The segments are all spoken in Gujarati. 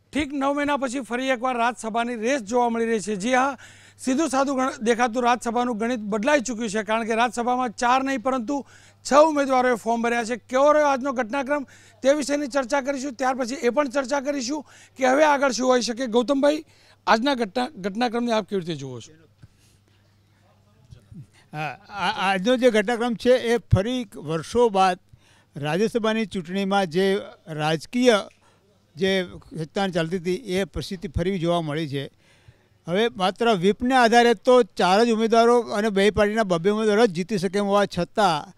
ઠીક 9 મહિના પછી ફરી એકવાર રાજ્યસભાની રેસ જોવા મળી રહી છે। જી હા, સીધું સાધું દેખાતું રાજ્યસભાનું ગણિત બદલાઈ ચૂક્યું છે, કારણ કે રાજ્યસભામાં 4 નહીં પરંતુ 6 ઉમેદવારોએ ફોર્મ ભર્યા છે। કેવો રહ્યો આજનો ઘટનાક્રમ તે વિશેની ચર્ચા કરીશું। ત્યાર પછી એ પણ ચર્ચા કરીશું કે હવે આગળ શું હોઈ શકે। ગૌતમભાઈ, આજના ઘટનાક્રમને આપ કેવી રીતે જુઓ છો? આજનો જે ઘટનાક્રમ છે એ ફરી વર્ષો બાદ રાજ્યસભાની ચૂંટણીમાં જે રાજકીય જે ખેંચતાણ ચાલતી હતી એ પરિસ્થિતિ ફરી જોવા મળી છે। હવે માત્ર વ્હીપને આધારે તો 4 જ ઉમેદવારો અને બે પાર્ટીના 2 ઉમેદવારો જ જીતી શકે એમ હોવા છતાં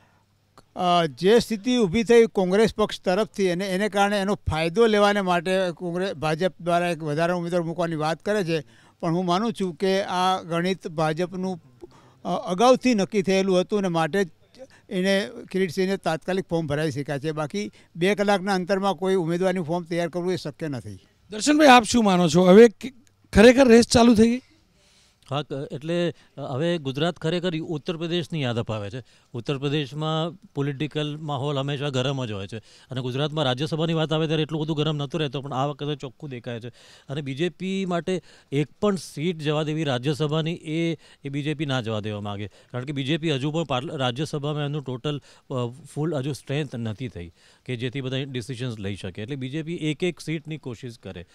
જે સ્થિતિ ઊભી થઈ કોંગ્રેસ પક્ષ તરફથી અને એને કારણે એનો ફાયદો લેવાને માટે ભાજપ દ્વારા એક વધારે ઉમેદવાર મૂકવાની વાત કરે છે, પણ હું માનું છું કે આ ગણિત ભાજપનું અગાઉથી નક્કી થયેલું હતું અને માટે જ એને કિરીટસિંહને તાત્કાલિક ફોર્મ ભરાવી શક્યા છે। બાકી 2 કલાકના અંતરમાં કોઈ ઉમેદવારનું ફોર્મ તૈયાર કરવું એ શક્ય નથી। દર્શનભાઈ, આપ શું માનો છો? હવે ખરેખર રેસ ચાલુ થઈ ગઈ? હા, એટલે હવે ગુજરાત ખરેખર ઉત્તર પ્રદેશની યાદ અપાવે છે। ઉત્તર પ્રદેશમાં પોલિટિકલ માહોલ હંમેશા ગરમ જ હોય છે અને ગુજરાતમાં રાજ્યસભાની વાત આવે ત્યારે એટલું બધું ગરમ નહોતું રહેતો, પણ આ વખતે ચોખ્ખું દેખાય છે। અને બીજેપી માટે એક પણ સીટ જવા દેવી રાજ્યસભાની એ બીજેપી ના જવા દેવા માગે, કારણ કે બીજેપી હજુ પણ રાજ્યસભામાં એનું ટોટલ ફૂલ હજુ સ્ટ્રેન્થ નથી થઈ કે જેથી બધા ડિસિઝન્સ લઈ શકે। એટલે બીજેપી એક સીટની કોશિશ કરે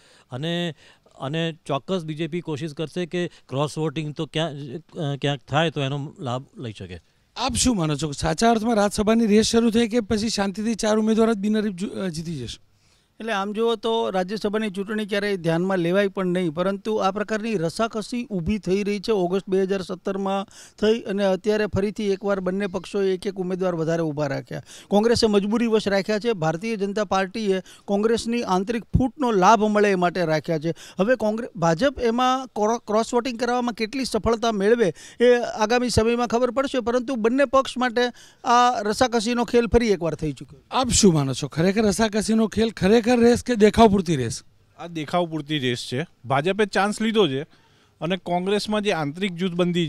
અને ચોક્કસ બીજેપી કોશિશ કરશે કે ક્રોસ વોટિંગ તો ક્યાંક થાય તો એનો લાભ લઈ શકે। આપ શું માનો છો? સાચા અર્થમાં રાજ્યસભાની રેસ શરૂ થઈ કે પછી શાંતિથી 4 ઉમેદવાર જ બિનહરીફ જીતી જશે? એટલે આમ જુઓ તો રાજ્યસભાની ચૂંટણી ક્યારેય ધ્યાનમાં લેવાય પણ નહીં, પરંતુ આ પ્રકારની રસાકસી ઊભી થઈ રહી છે। ઓગસ્ટ 2017માં થઈ અને અત્યારે ફરીથી એકવાર બંને પક્ષોએ એક ઉમેદવાર વધારે ઊભા રાખ્યા। કોંગ્રેસે મજબૂરીવશ રાખ્યા છે, ભારતીય જનતા પાર્ટીએ કોંગ્રેસની આંતરિક ફૂટનો લાભ મળે એ માટે રાખ્યા છે। હવે ભાજપ એમાં ક્રોસ વોટિંગ કરવામાં કેટલી સફળતા મેળવે એ આગામી સમયમાં ખબર પડશે, પરંતુ બંને પક્ષ માટે આ રસાકસીનો ખેલ ફરી એકવાર થઈ ચૂક્યો। આપ શું માનો છો? ખરેખર રસાકસીનો ખેલ ખરેખર રેસ કે દેખાવ પૂરતી રેસ? આ દેખાવ પૂરતી રેસ છે। ભાજપે ચાન્સ લીધો છે અને કોંગ્રેસમાં જે આંતરિક જૂથબંધી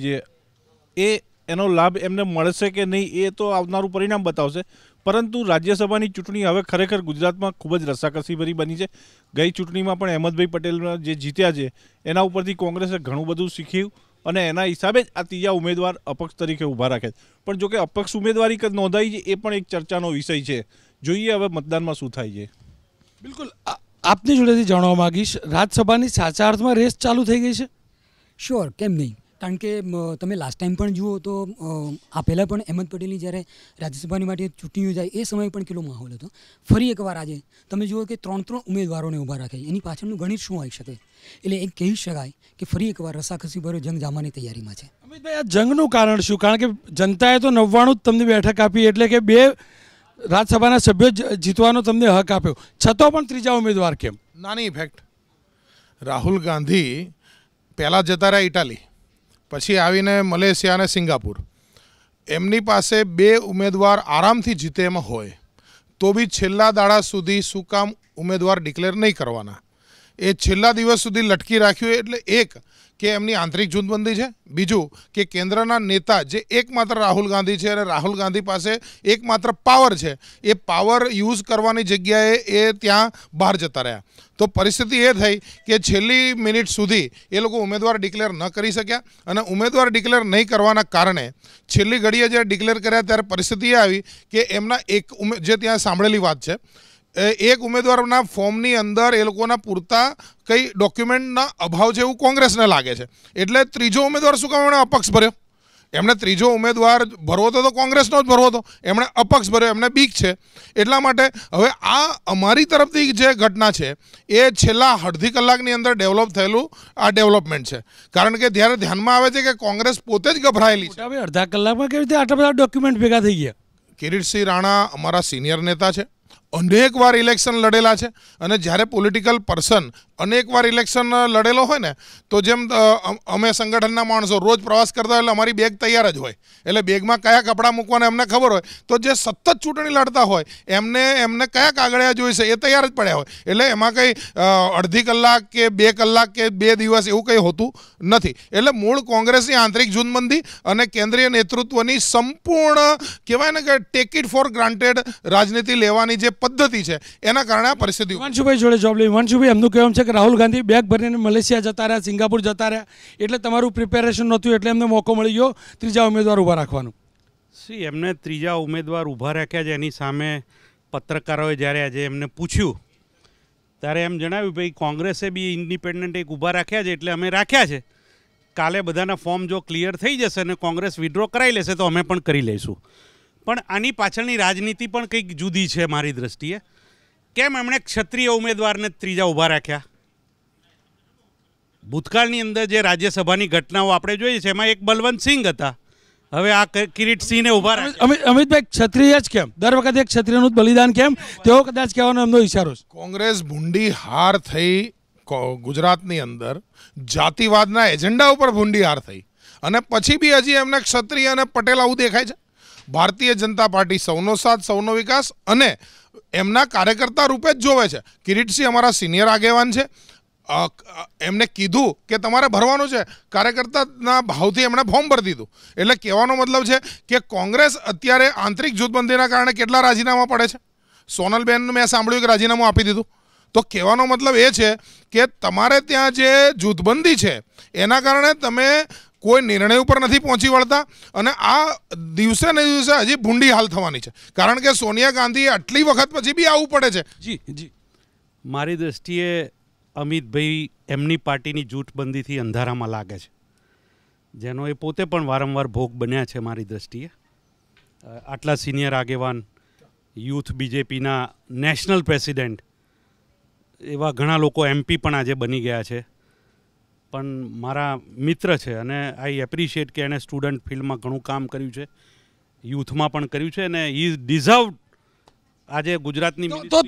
છે એનો લાભ એમને મળશે કે નહીં એ તો આવનારું પરિણામ બતાવશે, પરંતુ રાજ્યસભાની ચૂંટણી હવે ખરેખર ગુજરાતમાં ખૂબ જ રસાકસીભરી બની છે। ગઈ ચૂંટણીમાં પણ અહેમદભાઈ પટેલ જે જીત્યા છે એના ઉપરથી કોંગ્રેસે ઘણું બધું શીખ્યું અને એના હિસાબે જ આ ત્રીજા ઉમેદવાર અપક્ષ તરીકે ઊભા રાખ્યા છે। પણ જોકે અપક્ષ ઉમેદવારી નોંધાઈ છે એ પણ એક ચર્ચાનો વિષય છે। જોઈએ હવે મતદાનમાં શું થાય છે। બિલકુલ, આપની જોડેથી જાણવા માંગીશ, રાજ્યસભાની સાચા અર્થમાં રેસ ચાલુ થઈ ગઈ છે? શ્યોર, કેમ નહીં? કારણ કે તમે લાસ્ટ ટાઈમ પણ જુઓ તો આ પહેલાં પણ અહેમદ પટેલની જ્યારે રાજ્યસભાની માટે ચૂંટણી યોજાઈ એ સમયે પણ કેટલો માહોલ હતો। ફરી એકવાર આજે તમે જુઓ કે 3 ઉમેદવારોને ઊભા રાખ્યા, એની પાછળનું ગણિત શું હોઈ શકે? એટલે એ કહી શકાય કે ફરી એકવાર રસાકસીભર્યો જંગ જામવાની તૈયારીમાં છે। અમિતભાઈ, આ જંગનું કારણ શું? કારણ કે જનતાએ તો 99 જ તમને બેઠક આપી, એટલે કે 2 રાજ્યસભાના સભ્યો જીતવાનો તમને હક આપ્યો, છતાં પણ ત્રીજા ઉમેદવાર કેમ? નાની ઇફેક્ટ। રાહુલ ગાંધી પહેલાં જતા રહ્યા ઇટાલી, પછી આવીને મલેશિયા અને સિંગાપુર। એમની પાસે 2 ઉમેદવાર આરામથી જીતે એમ હોય તો બી છેલ્લા દાડા સુધી શું કામ ઉમેદવાર ડિક્લેર નહીં કરવાના? એ છેલ્લા દિવસ સુધી લટકી રાખ્યું, એટલે એક કે એમની આંતરિક જૂથબંધી છે, બીજું કે કેન્દ્રના નેતા જે એકમાત્ર રાહુલ ગાંધી છે અને રાહુલ ગાંધી પાસે એકમાત્ર પાવર છે, એ પાવર યુઝ કરવાની જગ્યાએ એ ત્યાં બહાર જતા રહ્યા। તો પરિસ્થિતિ એ થઈ કે છેલ્લી મિનિટ સુધી એ લોકો ઉમેદવાર ડિક્લેર ન કરી શક્યા અને ઉમેદવાર ડિક્લેર નહીં કરવાના કારણે છેલ્લી ઘડીએ જ્યારે ડિક્લેર કર્યા ત્યારે પરિસ્થિતિ એ આવી કે એમના જે ત્યાં સાંભળેલી વાત છે, એક ઉમેદવારના ફોર્મની અંદર એ લોકોના પૂરતા કઈ ડોક્યુમેન્ટના અભાવ છે એવું કોંગ્રેસને લાગે છે, એટલે ત્રીજો ઉમેદવાર શું કામ એમણે અપક્ષ ભર્યો? એમણે ત્રીજો ઉમેદવાર ભરવો તો કોંગ્રેસનો જ ભરવો હતો, એમણે અપક્ષ ભર્યો, એમને બીક છે। એટલા માટે હવે આ અમારી તરફથી જે ઘટના છે એ છેલ્લા અડધી કલાકની અંદર ડેવલપ થયેલું આ ડેવલપમેન્ટ છે, કારણ કે જ્યારે ધ્યાનમાં આવે છે કે કોંગ્રેસ પોતે જ ગભરાયેલી છે। અડધા કલાકમાં કેવી રીતે આટલા બધા ડોક્યુમેન્ટ ભેગા થઈ ગયા? કિરીટસિંહ રાણા અમારા સિનિયર નેતા છે, અનેક વાર ઇલેક્શન લડેલા છે અને જ્યારે પોલિટિકલ પર્સન અનેકવાર ઇલેક્શન લડેલો હોય ને તો જેમ અમે સંગઠનના માણસો રોજ પ્રવાસ કરતા હોય એટલે અમારી બેગ તૈયાર જ હોય, એટલે બેગમાં કયા કપડાં મૂકવાના એમને ખબર હોય. તો જે સતત ચૂંટણી લડતા હોય એમને કયા કાગળિયા જોઈશે એ તૈયાર જ પડ્યા હોય. એટલે એમાં કંઈ અડધી કલાક કે 2 કલાક કે 2 દિવસ એવું કંઈ હોતું નથી. એટલે મૂળ કોંગ્રેસની આંતરિક જૂથબંધી અને કેન્દ્રીય નેતૃત્વની સંપૂર્ણ કહેવાય ને કે ટેક ઇટ ફોર ગ્રાન્ટેડ રાજનીતિ લેવાની જે પદ્ધતિ છે એના કારણે આ પરિસ્થિતિ. હિમાંશુભાઈ જોડે જોબ લઈ. હિમાંશુભાઈ એમનું કહેવું છે કે રાહુલ ગાંધી બેગ ભરીને મલેશિયા જતા રહ્યા, સિંગાપુર જતા રહ્યા, એટલે તમારું પ્રિપેરેશન નહોતું એટલે એમને મોકો મળી ગયો ત્રીજા ઉમેદવાર ઊભા રાખવાનું. એમને ત્રીજા ઉમેદવાર ઊભા રાખ્યા છે. એની સામે પત્રકારોએ જ્યારે આજે એમને પૂછ્યું ત્યારે એમ જણાવ્યું ભાઈ કોંગ્રેસે બી ઇન્ડિપેન્ડન્ટ એક ઊભા રાખ્યા છે એટલે અમે રાખ્યા છે. કાલે બધાના ફોર્મ જો ક્લિયર થઈ જશે અને કોંગ્રેસ વિડ્રો કરાવી લેશે તો અમે પણ કરી લઈશું. પણ આની પાછળની રાજનીતિ પણ કંઈક જુદી છે મારી દ્રષ્ટિએ. કેમ એમણે ક્ષત્રિય ઉમેદવારને ત્રીજા ઊભા રાખ્યા? ભૂતકાળની અંદર જે રાજ્યસભાની ઘટનાઓ આપણે જોઈએ છે એમાં એક બલવંતસિંહ હતા, હવે આ કિરીટસિંહને ઊભા રાખ્યા. અમિતભાઈ ક્ષત્રિય જ કેમ? દર વખતે એક ક્ષત્રિયનું બલિદાન કેમ? તેઓ કદાચ કહેવાનો એમનો ઈશારો છે. કોંગ્રેસ ભૂંડી હાર થઈ ગુજરાતની અંદર, જાતિવાદના એજન્ડા ઉપર ભૂંડી હાર થઈ અને પછી બી હજી એમને ક્ષત્રિય અને પટેલ આવું દેખાય છે. ભારતીય જનતા પાર્ટી સૌનો સાથ સૌનો વિકાસ અને એમના કાર્યકર્તા રૂપે જ જોવે છે. કિરીટસિંહ અમારા સિનિયર આગેવાન છે, એમને કીધું કે તમારે ભરવાનું છે, કાર્યકર્તાના ભાવથી એમણે ફોર્મ ભરી દીધું. એટલે કહેવાનો મતલબ છે કે કોંગ્રેસ અત્યારે આંતરિક જૂથબંધીના કારણે કેટલા રાજીનામા પડે છે. સોનલબેનનું મેં સાંભળ્યું કે રાજીનામું આપી દીધું. તો કહેવાનો મતલબ એ છે કે તમારે ત્યાં જે જૂથબંધી છે એના કારણે તમે કોઈ નિર્ણય ઉપર નથી પહોંચી વળતા અને આ દિવસે ને દિવસે હજી ભૂંડી હાલ થવાની છે. કારણ કે સોનિયા ગાંધી આટલી વખત પછી બી આવવું પડે છે. જી મારી દ્રષ્ટિએ અમિતભાઈ એમની પાર્ટીની જૂથબંધીથી અંધારામાં લાગે છે, જેનો એ પોતે પણ વારંવાર ભોગ બન્યા છે. મારી દ્રષ્ટિએ આટલા સિનિયર આગેવાન, યુથ બીજેપીના નેશનલ પ્રેસિડેન્ટ, એવા ઘણા લોકો MP પણ આજે બની ગયા છે. પણ મારા મિત્ર છે અને આઈ એપ્રિશિએટ કે એણે સ્ટુડન્ટ ફિલ્ડમાં ઘણું કામ કર્યું છે, યુથમાં પણ કર્યું છે અને હી ઇઝ ડિઝર્વડ આજે ગુજરાતની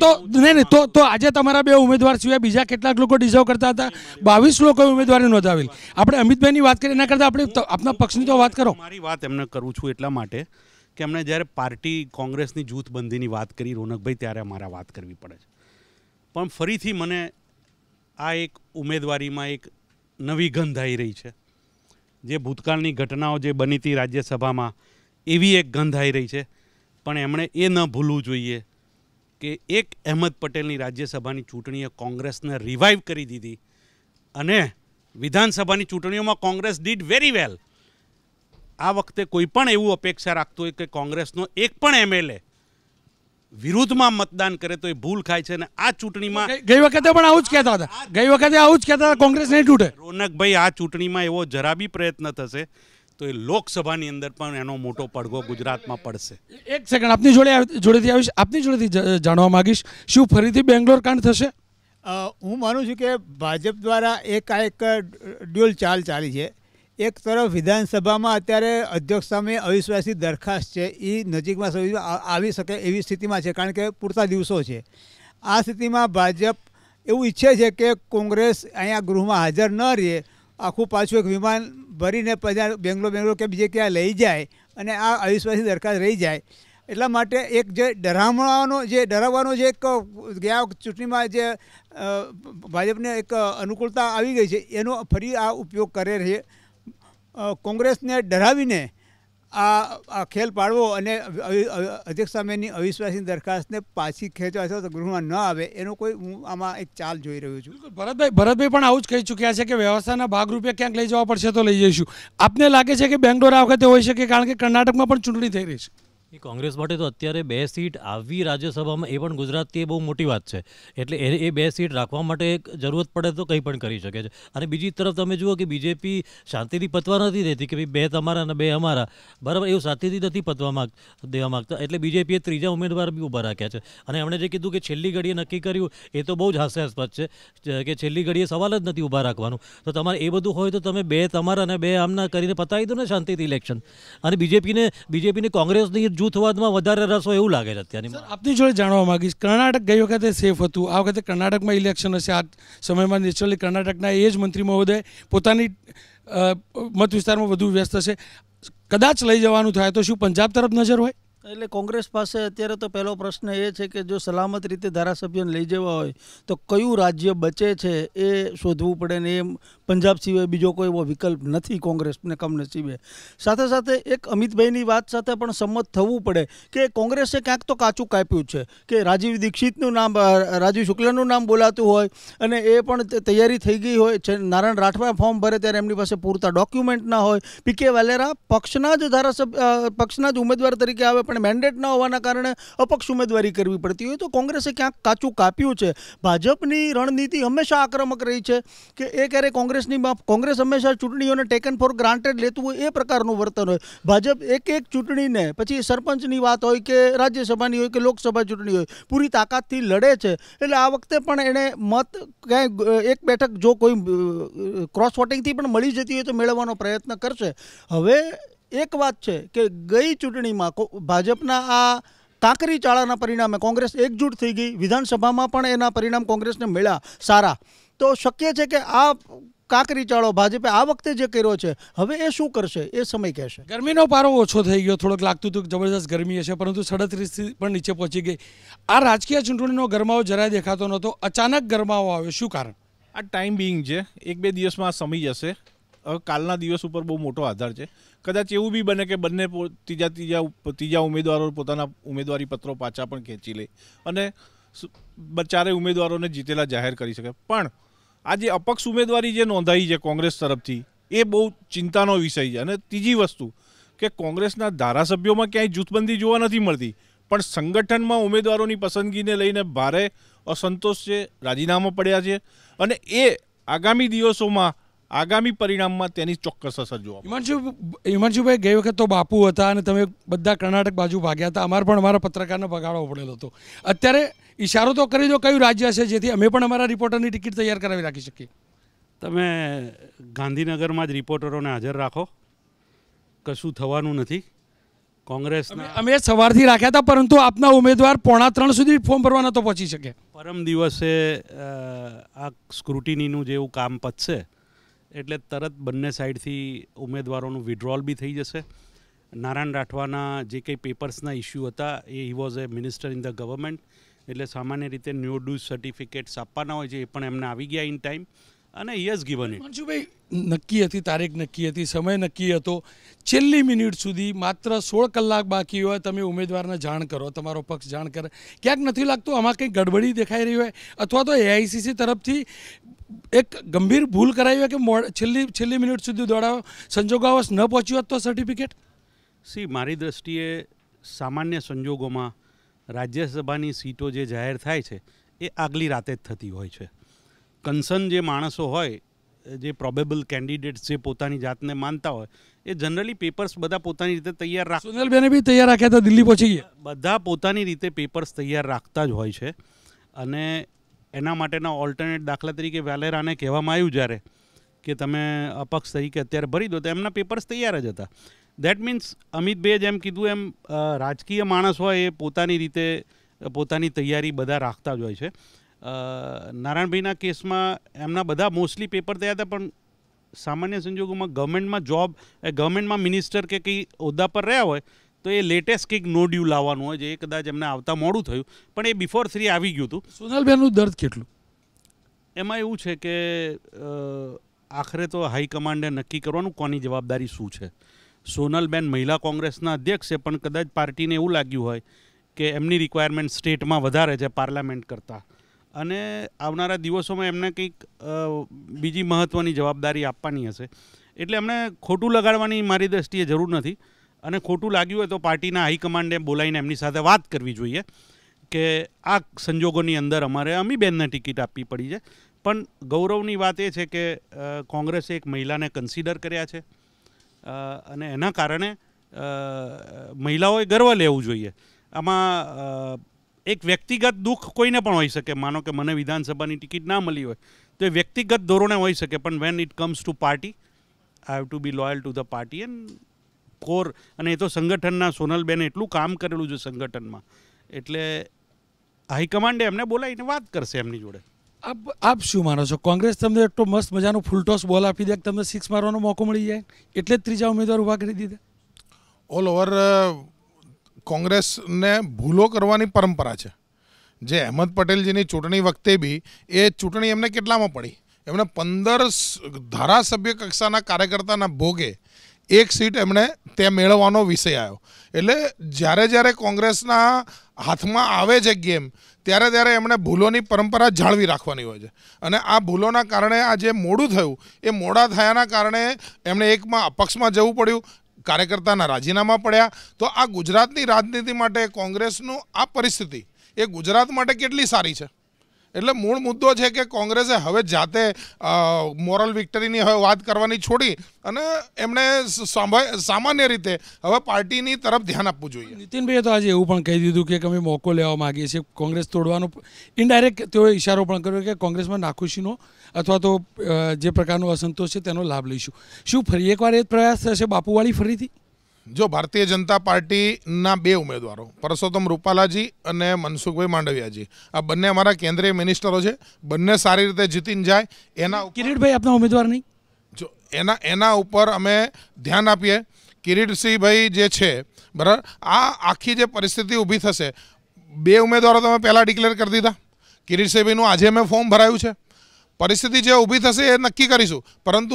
તો આજે તમારા બે ઉમેદવાર સિવાય બીજા કેટલાક લોકો ડિઝર્વ કરતા હતા. 22 લોકોએ ઉમેદવારી નોંધાવેલી. આપણે અમિતભાઈની વાત કરીએ એના કરતાં આપણે આપના પક્ષની તો વાત કરો. મારી વાત એમને કરું છું એટલા માટે કે એમણે જ્યારે પાર્ટી કોંગ્રેસની જૂથબંધીની વાત કરી રોનકભાઈ, ત્યારે અમારે વાત કરવી પડે છે. પણ ફરીથી મને આ એક ઉમેદવારીમાં એક નવી ગંધ આવી રહી છે. જે ભૂતકાળની ઘટનાઓ જે બની હતી રાજ્યસભામાં એવી એક ગંધ આવી રહી છે. પણ એમણે એ ન ભૂલવું જોઈએ કે એક અહેમદ પટેલની રાજ્યસભાની ચૂંટણીએ કોંગ્રેસને રિવાઇવ કરી દીધી અને વિધાનસભાની ચૂંટણીઓમાં કોંગ્રેસ ડીડ વેરી વેલ. આ વખતે કોઈ પણ એવું અપેક્ષા રાખતો હોય કે કોંગ્રેસનો એક પણ MLA વિરુદ્ધમાં મતદાન કરે તો એ ભૂલ ખાય છે. અને આ ચૂંટણીમાં ગઈ વખતે પણ આવું જ કહેતા હતા, ગઈ વખતે આવું જ કહેતા હતા કોંગ્રેસ નહીં તૂટે. રોનકભાઈ, આ ચૂંટણીમાં એવો જરા બી પ્રયત્ન થશે તો એ લોકસભાની અંદર પણ એનો મોટો પડઘો ગુજરાતમાં પડશે. એક સેકન્ડ, આપની જોડેથી આવીશ, આપની જોડેથી જાણવા માંગીશ, શું ફરીથી બેંગ્લોર કાંડ થશે? હું માનું છું કે ભાજપ દ્વારા એક ડ્યુઅલ ચાલ ચાલી છે. એક તરફ વિધાનસભામાં અત્યારે અધ્યક્ષ સામે અવિશ્વાસની દરખાસ્ત છે, એ નજીકમાં આવી શકે એવી સ્થિતિમાં છે કારણ કે પૂરતા દિવસો છે. આ સ્થિતિમાં ભાજપ એવું ઈચ્છે છે કે કોંગ્રેસ અહીંયા ગૃહમાં હાજર ન રહે, આખું પાછું એક વિમાન ભરીને પછી બેંગ્લોર કે બીજે ક્યાં લઈ જાય અને આ અવિશ્વાસની દરખાસ્ત રહી જાય. એટલા માટે એક જે ડરાવવાનો જે એક ગયા ચૂંટણીમાં જે ભાજપને એક અનુકૂળતા આવી ગઈ છે એનો ફરી આ ઉપયોગ કરે છે. કોંગ્રેસને ડરાવીને આ ખેલ પાડવો અને અધ્યક્ષ સામેની અવિશ્વાસની દરખાસ્તને પાછી ખેંચવા અથવા તો ગૃહમાં ન આવે એનો કોઈ હું આમાં એક ચાલ જોઈ રહ્યો છું. ભરતભાઈ પણ આવું જ કહી ચૂક્યા છે કે વ્યવસ્થાના ભાગરૂપે ક્યાંક લઈ જવા પડશે તો લઈ જઈશું. આપને લાગે છે કે બેંગ્લોર આ વખતે હોઈ શકે કારણ કે કર્ણાટકમાં પણ ચૂંટણી થઈ રહી છે? કોંગ્રેસ માટે તો અત્યારે 2 સીટ આવવી રાજ્યસભામાં એ પણ ગુજરાતથી બહુ મોટી વાત છે. એટલે એ 2 સીટ રાખવા માટે જરૂરત પડે તો કંઈ પણ કરી શકે છે. અને બીજી તરફ તમે જુઓ કે બીજેપી શાંતિથી પતવા નથી દેતી કે ભાઈ 2 તમારા અને 2 અમારા, બરાબર, એવું શાંતિથી નથી પતવા દેવા માગતા. એટલે બીજેપીએ ત્રીજા ઉમેદવાર બી ઊભા રાખ્યા છે. અને એમણે જે કીધું કે છેલ્લી ઘડીએ નક્કી કર્યું એ તો બહુ જ હાસ્યાસ્પદ છે કે છેલ્લી ઘડીએ સવાલ જ નથી ઊભા રાખવાનું. તો તમારે એ બધું હોય તો તમે 2 તમારા અને 2 આમના કરીને પતાવી દો ને શાંતિથી ઇલેક્શન. અને બીજેપીને કોંગ્રેસની જૂથવાદમાં વધારે રસ હોય એવું લાગે છે અત્યારની. સર, આપની જોડે જાણવા માંગીશ, કર્ણાટક ગઈ વખતે સેફ હતું, આ વખતે કર્ણાટકમાં ઇલેક્શન હશે, આ સમયમાં નેચરલી કર્ણાટકના એ જ મંત્રી મહોદય પોતાની મત વિસ્તારમાં વધુ વ્યસ્ત હશે, કદાચ લઈ જવાનું થાય તો શું પંજાબ તરફ નજર હોય? એટલે કોંગ્રેસ પાસે અત્યારે તો પહેલો પ્રશ્ન એ છે કે જો સલામત રીતે ધારાસભ્યોને લઈ જવા હોય તો કયું રાજ્ય બચે છે એ શોધવું પડે ને એ પંજાબ સિવાય બીજો કોઈ એવો વિકલ્પ નથી કોંગ્રેસને કમનસીબે. સાથે સાથે એક અમિતભાઈની વાત સાથે પણ સંમત થવું પડે કે કોંગ્રેસે ક્યાંક તો કાચું કાપ્યું છે કે રાજીવ દીક્ષિતનું નામ, રાજીવ શુક્લનું નામ બોલાતું હોય અને એ પણ તૈયારી થઈ ગઈ હોય છે, નારાયણ રાઠવા ફોર્મ ભરે ત્યારે એમની પાસે પૂરતા ડોક્યુમેન્ટ ના હોય, પીકે વાલેરા પક્ષના જ પક્ષના જ ઉમેદવાર તરીકે આવે પણ મેન્ડેટ ન હોવાના કારણે અપક્ષ ઉમેદવારી કરવી પડતી હોય, તો કોંગ્રેસે ક્યાંક કાચું કાપ્યું છે. ભાજપની રણનીતિ હંમેશા આક્રમક રહી છે કે એ ક્યારેય કોંગ્રેસ હંમેશા ચૂંટણીઓને ટેકન ફોર ગ્રાન્ટેડ લેતું હોય એ પ્રકારનું વર્તન હોય. ભાજપ એક ચૂંટણીને પછી સરપંચની વાત હોય કે રાજ્યસભાની હોય કે લોકસભા ચૂંટણી હોય પૂરી તાકાતથી લડે છે. એટલે આ વખતે પણ એણે મત ક્યાંય એક બેઠક જો કોઈ ક્રોસ વોટિંગથી પણ મળી જતી હોય તો મેળવવાનો પ્રયત્ન કરશે. હવે એક વાત છે કે ગઈ ચૂંટણીમાં ભાજપના આ કાંકરી ચાળાના પરિણામે કોંગ્રેસ એકજૂટ થઈ ગઈ, વિધાનસભામાં પણ એના પરિણામ કોંગ્રેસને મળ્યા સારા. તો શક્ય છે કે આ કાંકરી ચાળો ભાજપે આ વખતે જે કર્યો છે હવે એ શું કરશે એ સમય કહેશે. ગરમીનો પારો ઓછો થઈ ગયો, થોડોક લાગતું હતું કે જબરદસ્ત ગરમી હશે, પરંતુ 37 પણ નીચે પહોંચી ગઈ. આ રાજકીય ચૂંટણીનો ગરમાવો જરાય દેખાતો નહોતો, અચાનક ગરમાવો આવ્યો, શું કારણ? આ ટાઈમ બિંગ છે, 1-2 દિવસમાં આ સમી જશે. હવે કાલના દિવસ ઉપર બહુ મોટો આધાર છે. કદાચ એવું બી બને કે બંને ત્રીજા ઉમેદવારો પોતાના ઉમેદવારી પત્રો પાછા પણ ખેંચી લે અને ચારે ઉમેદવારોને જીતેલા જાહેર કરી શકે. પણ આ જે અપક્ષ ઉમેદવારી જે નોંધાઈ છે કોંગ્રેસ તરફથી એ બહુ ચિંતાનો વિષય છે. અને ત્રીજી વસ્તુ કે કોંગ્રેસના ધારાસભ્યોમાં ક્યાંય જૂથબંધી જોવા નથી મળતી, પણ સંગઠનમાં ઉમેદવારોની પસંદગીને લઈને ભારે અસંતોષ છે, રાજીનામા પડ્યા છે અને એ આગામી દિવસોમાં આગામી પરિણામમાં તેની ચોક્કસ અસર જોવા. હિમાંશુભાઈ, ગઈ વખત તો બાપુ હતા અને તમે બધા કર્ણાટક બાજુ ભાગ્યા હતા, અમારે પણ અમારા પત્રકારને બગાડવો પડેલો હતો. અત્યારે ઇશારો તો કરી દો કયું રાજ્ય છે જેથી અમે પણ અમારા રિપોર્ટરની ટિકિટ તૈયાર કરાવી રાખી શકીએ. તમે ગાંધીનગરમાં જ રિપોર્ટરોને હાજર રાખો, કશું થવાનું નથી. કોંગ્રેસના અમે સવારથી રાખ્યા હતા, પરંતુ આપના ઉમેદવાર 2:45 સુધી ફોર્મ ભરવા નહોતો પહોંચી શકે. પરમ દિવસે આ સ્ક્રુટિનીનું જેવું કામ પતશે એટલે તરત બંને સાઈડથી ઉમેદવારોનું વિડ્રોલ બી થઈ જશે. નારાયણ રાઠવાના જે કંઈ પેપર્સના ઇસ્યુ હતા એ he was a minister in the government, એટલે સામાન્ય રીતે ન્યૂ ડ્યુઝ સર્ટિફિકેટ્સ આપવાના હોય છે, એ પણ એમને આવી ગયા ઇન ટાઈમ અને યસ ગિવન ઇટ. હિમાંશુભાઈ, નક્કી હતી, તારીખ નક્કી હતી, સમય નક્કી હતો, છેલ્લી મિનિટ સુધી માત્ર 16 કલાક બાકી હોય તમે ઉમેદવારને જાણ કરો, તમારો પક્ષ જાણ કરે, ક્યાંક નથી લાગતું આમાં કંઈક ગડબડી દેખાઈ રહી હોય અથવા તો AICC તરફથી એક ગંભીર ભૂલ કરાવી હોય કે છેલ્લી મિનિટ સુધી દોડાવો, સંજોગોવશ ન પહોંચ્યું હોત તો સર્ટિફિકેટ? મારી દ્રષ્ટિએ સામાન્ય સંજોગોમાં રાજ્યસભાની સીટો જે જાહેર થાય છે એ આગલી રાતે જ થતી હોય છે. કન્સર્ન જે માણસો હોય, જે પ્રોબેબલ કેન્ડિડેટ્સ જે પોતાની જાતને માનતા હોય, એ જનરલી પેપર્સ બધા પોતાની રીતે તૈયાર રાખે. સોનલબેને બી તૈયાર રાખ્યા હતા, દિલ્હી પહોંચી ગયા. બધા પોતાની રીતે પેપર્સ તૈયાર રાખતા જ હોય છે અને એના માટેના ઓલ્ટરનેટ, દાખલા તરીકે વેલેરાને કહેવામાં આવ્યું જ્યારે કે તમે અપક્ષ તરીકે અત્યારે ભરી દો, તો એમના પેપર્સ તૈયાર જ હતા. દેટ મીન્સ અમિતભાઈએ જેમ કીધું એમ રાજકીય માણસ હોય એ પોતાની રીતે પોતાની તૈયારી બધા રાખતા જ હોય છે. નારાયણભાઈના કેસમાં એમના બધા મોસ્ટલી પેપર તૈયાર હતા, પણ સામાન્ય સંજોગોમાં ગવર્મેન્ટમાં મિનિસ્ટર કે કંઈ હોદ્દા પર રહ્યા હોય તો એ લેટેસ્ટ કંઈક નો ડ્યુ લાવવાનું હોય, જે કદાચ એમને આવતા મોડું થયું, પણ એ બિફોર 3 આવી ગયું હતું. સોનલબેનનું દર્દ કેટલું? એમાં એવું છે કે આખરે તો હાઈકમાન્ડે નક્કી કરવાનું કોની જવાબદારી શું છે. સોનલબેન મહિલા કોંગ્રેસના અધ્યક્ષ છે, પણ કદાચ પાર્ટીને એવું લાગ્યું હોય કે એમની રિક્વાયરમેન્ટ સ્ટેટમાં વધારે છે પાર્લામેન્ટ કરતાં, અને આવનારા દિવસોમાં એમને કંઈક બીજી મહત્ત્વની જવાબદારી આપવાની હશે, એટલે એમને ખોટું લગાડવાની મારી દ્રષ્ટિએ જરૂર નથી. અને ખોટું લાગ્યું હોય તો પાર્ટીના હાઈકમાન્ડે બોલાવીને એમની સાથે વાત કરવી જોઈએ કે આ સંજોગોની અંદર અમારે અમીબેનને ટિકિટ આપવી પડી છે. પણ ગૌરવની વાત એ છે કે કોંગ્રેસે એક મહિલાને કન્સિડર કર્યા છે અને એના કારણે મહિલાઓએ ગર્વ લેવું જોઈએ. આમાં એક વ્યક્તિગત દુઃખ કોઈને પણ હોઈ શકે, માનો કે મને વિધાનસભાની ટિકિટ ના મળી હોય તો એ વ્યક્તિગત ધોરણે હોઈ શકે, પણ when it comes to party I have to be loyal to the party and core, અને એ તો સંગઠનના સોનલબેને એટલું કામ કરેલું છે સંગઠનમાં, એટલે હાઈકમાન્ડે એમને બોલાવીને વાત કરશે એમની જોડે. આપ શું માનો છો, કોંગ્રેસ તમને એટલો મસ્ત મજાનો ફૂલટોસ બોલ આપી દે કે તમને 6 મારવાનો મોકો મળી જાય એટલે જ ત્રીજા ઉમેદવાર ઊભા કરી દીધા? ઓલ ઓવર કોંગ્રેસને ભૂલો કરવાની પરંપરા છે. જે અહેમદ પટેલજીની ચૂંટણી વખતે બી એ ચૂંટણી એમને કેટલામાં પડી? એમને 15 ધારાસભ્ય કક્ષાના કાર્યકર્તાના ભોગે 1 સીટ એમણે ત્યાં મેળવવાનો વિષય આવ્યો. એટલે જ્યારે કોંગ્રેસના હાથમાં આવે છે ગેમ, ત્યારે એમણે ભૂલોની પરંપરા જાળવી રાખવાની હોય છે. અને આ ભૂલોના કારણે આ જે મોડું થયું, એ મોડા થયાના કારણે એમણે એકમાં અપક્ષમાં જવું પડ્યું, કાર્યકર્તાના રાજીનામા પડ્યા. તો આ ગુજરાતની રાજનીતિ માટે કોંગ્રેસનું આ પરિસ્થિતિ એ ગુજરાત માટે કેટલી સારી છે? એટલે મૂળ મુદ્દો છે કે કોંગ્રેસે હવે જાતે મોરલ વિક્ટરીની હવે વાત કરવાની છોડી અને એમણે સામાન્ય રીતે હવે પાર્ટીની તરફ ધ્યાન આપવું જોઈએ. નીતિનભાઈએ તો આજે એવું પણ કહી દીધું કે અમે મોકો લેવા માગીએ છીએ, કોંગ્રેસ તોડવાનો ઇનડાયરેક્ટ તેઓએ ઇશારો પણ કર્યો કે કોંગ્રેસમાં નાખુશીનો અથવા તો જે પ્રકારનો અસંતોષ છે તેનો લાભ લઈશું. શું ફરી એકવાર એ પ્રયાસ થશે બાપુવાળી ફરીથી? જો ભારતીય જનતા પાર્ટીના 2 ઉમેદવારો પરસોત્તમ રૂપાલાજી અને મનસુખભાઈ માંડવિયાજી, આ બંને અમારા કેન્દ્રીય મિનિસ્ટરો છે, બંને સારી રીતે જીતીને જાય એના કિરીટભાઈ આપના ઉમેદવાર નહીં? જો એના ઉપર અમે ધ્યાન આપીએ. કિરીટસિંહભાઈ જે છે બરાબર, આ આખી જે પરિસ્થિતિ ઊભી થશે, 2 ઉમેદવારો તમે પહેલાં ડિક્લેર કરી દીધા. કિરીટસિંહભાઈનું આજે અમે ફોર્મ ભરાયું છે. પરિસ્થિતિ જે ઊભી થશે એ નક્કી કરીશું, પરંતુ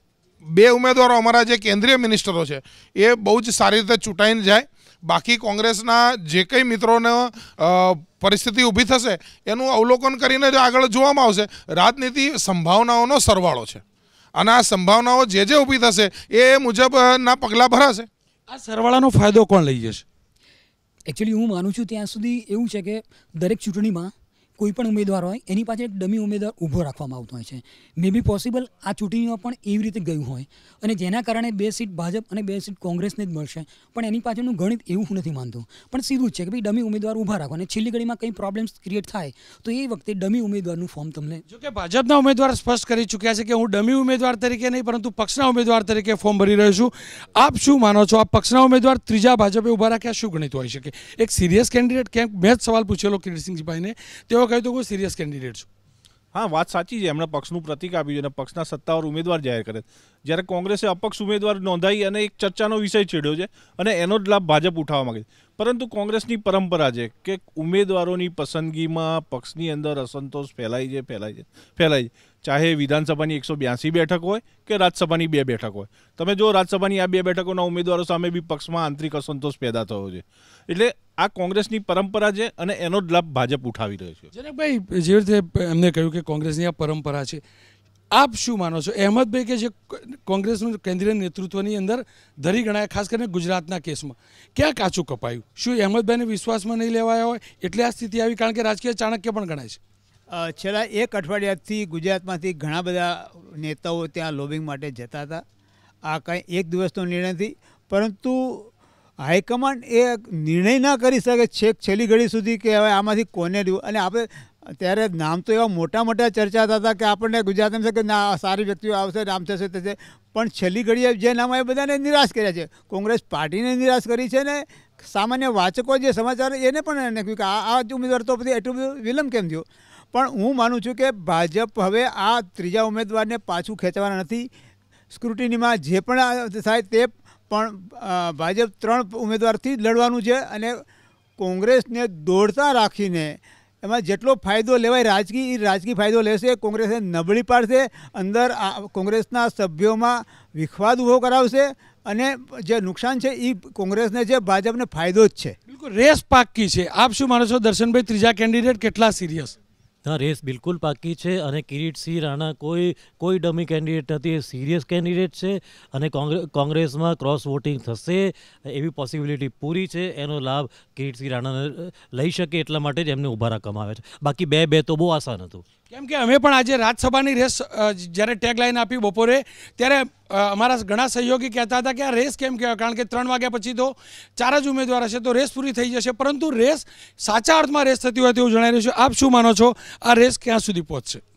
2 ઉમેદવારો અમારા જે કેન્દ્રીય મિનિસ્ટરો છે એ બહુ જ સારી રીતે ચૂંટાઈને જાય. બાકી કોંગ્રેસના જે કંઈ મિત્રોને પરિસ્થિતિ ઊભી થશે એનું અવલોકન કરીને જ આગળ જોવામાં આવશે. રાજનીતિ સંભાવનાઓનો સરવાળો છે અને આ સંભાવનાઓ જે ઊભી થશે એ મુજબના પગલાં ભરાશે. આ સરવાળાનો ફાયદો કોણ લઈ જશે? એકચ્યુઅલી હું માનું છું ત્યાં સુધી એવું છે કે દરેક ચૂંટણીમાં કોઈ પણ ઉમેદવાર હોય એની પાસે એક ડમી ઉમેદવાર ઊભો રાખવામાં આવતો હોય છે. મે બી પોસિબલ આ ચૂંટણીમાં પણ એવી રીતે ગયું હોય અને જેના કારણે 2 સીટ ભાજપ અને 2 સીટ કોંગ્રેસને જ મળશે. પણ એની પાછળનું ગણિત એવું હું નથી માનતો, પણ સીધું જ છે કે ભાઈ ડમી ઉમેદવાર ઊભા રાખો અને છેલ્લી ઘડીમાં કંઈ પ્રોબ્લેમ્સ ક્રિએટ થાય તો એ વખતે ડમી ઉમેદવારનું ફોર્મ તમને. જો કે ભાજપના ઉમેદવાર સ્પષ્ટ કરી ચૂક્યા છે કે હું ડમી ઉમેદવાર તરીકે નહીં પરંતુ પક્ષના ઉમેદવાર તરીકે ફોર્મ ભરી રહ્યો છું. આપ શું માનો છો, આ પક્ષના ઉમેદવાર ત્રીજા ભાજપે ઊભા રાખ્યા શું ગણિત હોઈ શકે? એક સિરિયસ કેન્ડિડેટ, કેમ મેં જ સવાલ પૂછેલો કિરીટસિંહભાઈને, તેઓ કહ્યું તો હું સિરિયસ કેન્ડિડેટ છું. હા, વાત સાચી છે. એમણે પક્ષનું પ્રતીક આપ્યું છે અને પક્ષના સત્તાવાર ઉમેદવાર જાહેર કરે. જ્યારે કોંગ્રેસે અપક્ષ ઉમેદવાર નોંધાઈ અને એક ચર્ચાનો વિષય છેડ્યો છે અને એનો જ લાભ ભાજપ ઉઠાવવા માંગે છે. પરંતુ કોંગ્રેસની પરંપરા છે કે ઉમેદવારોની પસંદગીમાં પક્ષની અંદર અસંતોષ ફેલાય છે. ચાહે વિધાનસભાની 182 બેઠક હોય કે રાજ્યસભાની 2 બેઠક હોય. તમે જો રાજ્યસભાની આ 2 બેઠકોના ઉમેદવારો સામે બી પક્ષમાં આંતરિક અસંતોષ પેદા થયો છે. એટલે આ કોંગ્રેસની પરંપરા છે અને એનો જ લાભ ભાજપ ઉઠાવી રહ્યો છે. જનકભાઈ, જે રીતે એમને કહ્યું કે કોંગ્રેસની આ પરંપરા છે, આપ શું માનો છો? અહેમદભાઈ કે જે કોંગ્રેસનું કેન્દ્રીય નેતૃત્વની અંદર ધરી ગણાય, ખાસ કરીને ગુજરાતના કેસમાં ક્યાં કાચું કપાયું? શું અહેમદભાઈને વિશ્વાસમાં નહીં લેવાયા હોય એટલે આ સ્થિતિ આવી? કારણ કે રાજકીય ચાણક્ય પણ ગણાય છે. છેલ્લા 1 અઠવાડિયાથી ગુજરાતમાંથી ઘણા બધા નેતાઓ ત્યાં લોબિંગ માટે જતા હતા. આ કાંઈ એક દિવસનો નિર્ણય નથી, પરંતુ હાઈકમાન્ડ એ નિર્ણય ના કરી શકે છેલ્લી ઘડી સુધી કે હવે આમાંથી કોને રહ્યું. અને આપણે ત્યારે નામ તો એવા મોટા ચર્ચાતા હતા કે આપણને ગુજરાતમાં છે કે ના સારી વ્યક્તિઓ આવશે, નામ થશે થશે, પણ છેલ્લી ઘડીએ જે નામ એ બધાને નિરાશ કર્યા છે. કોંગ્રેસ પાર્ટીને નિરાશ કરી છે ને સામાન્ય વાચકો જે સમાચાર એને પણ એને કહ્યું કે આ ઉમેદવાર તો પછી એટલું બધું વિલંબ કેમ થયો. પણ હું માનું છું કે ભાજપ હવે આ ત્રીજા ઉમેદવારને પાછું ખેંચવાના નથી. સ્ક્રુટિનીમાં જે પણ થાય તે પણ ભાજપ 3 ઉમેદવારથી જ લડવાનું છે અને કોંગ્રેસને દોડતા રાખીને એમાં જેટલો ફાયદો લેવાય રાજકીય ફાયદો લેશે. કોંગ્રેસને નબળી પાડશે, અંદર કોંગ્રેસના સભ્યોમાં વિખવાદ ઊભો કરાવશે અને જે નુકસાન છે એ કોંગ્રેસને છે, ભાજપને ફાયદો જ છે. બિલકુલ રેસ પાક્કી છે. આપ શું માનો છો દર્શનભાઈ, ત્રીજા કેન્ડિડેટ કેટલા સિરિયસ? હા, રેસ બિલકુલ પાકી છે અને કિરીટસિંહ રાણા કોઈ ડમી કેન્ડિડેટ નથી, એ સિરિયસ કેન્ડિડેટ છે અને કોંગ્રેસમાં ક્રોસ વોટિંગ થશે એવી પોસિબિલિટી પૂરી છે. એનો લાભ કિરીટસિંહ રાણાને લઈ શકે એટલા માટે જ એમને ઊભા રાખવામાં આવે છે. બાકી 2 તો બહુ આસાન હતું. કેમ કે અમે પણ આજે રાજ્યસભાની રેસ જ્યારે ટેગલાઈન આપી બપોરે, ત્યારે અમારા ઘણા સહયોગી કહેતા હતા કે આ રેસ કેમ કહેવાય, કારણ કે 3 વાગ્યા પછી તો 4 જ ઉમેદવાર હશે તો રેસ પૂરી થઈ જશે. પરંતુ રેસ સાચા અર્થમાં રેસ થતી હોય તેવું જણાઈ રહ્યું છે. આપ શું માનો છો, આ રેસ ક્યાં સુધી પહોંચશે?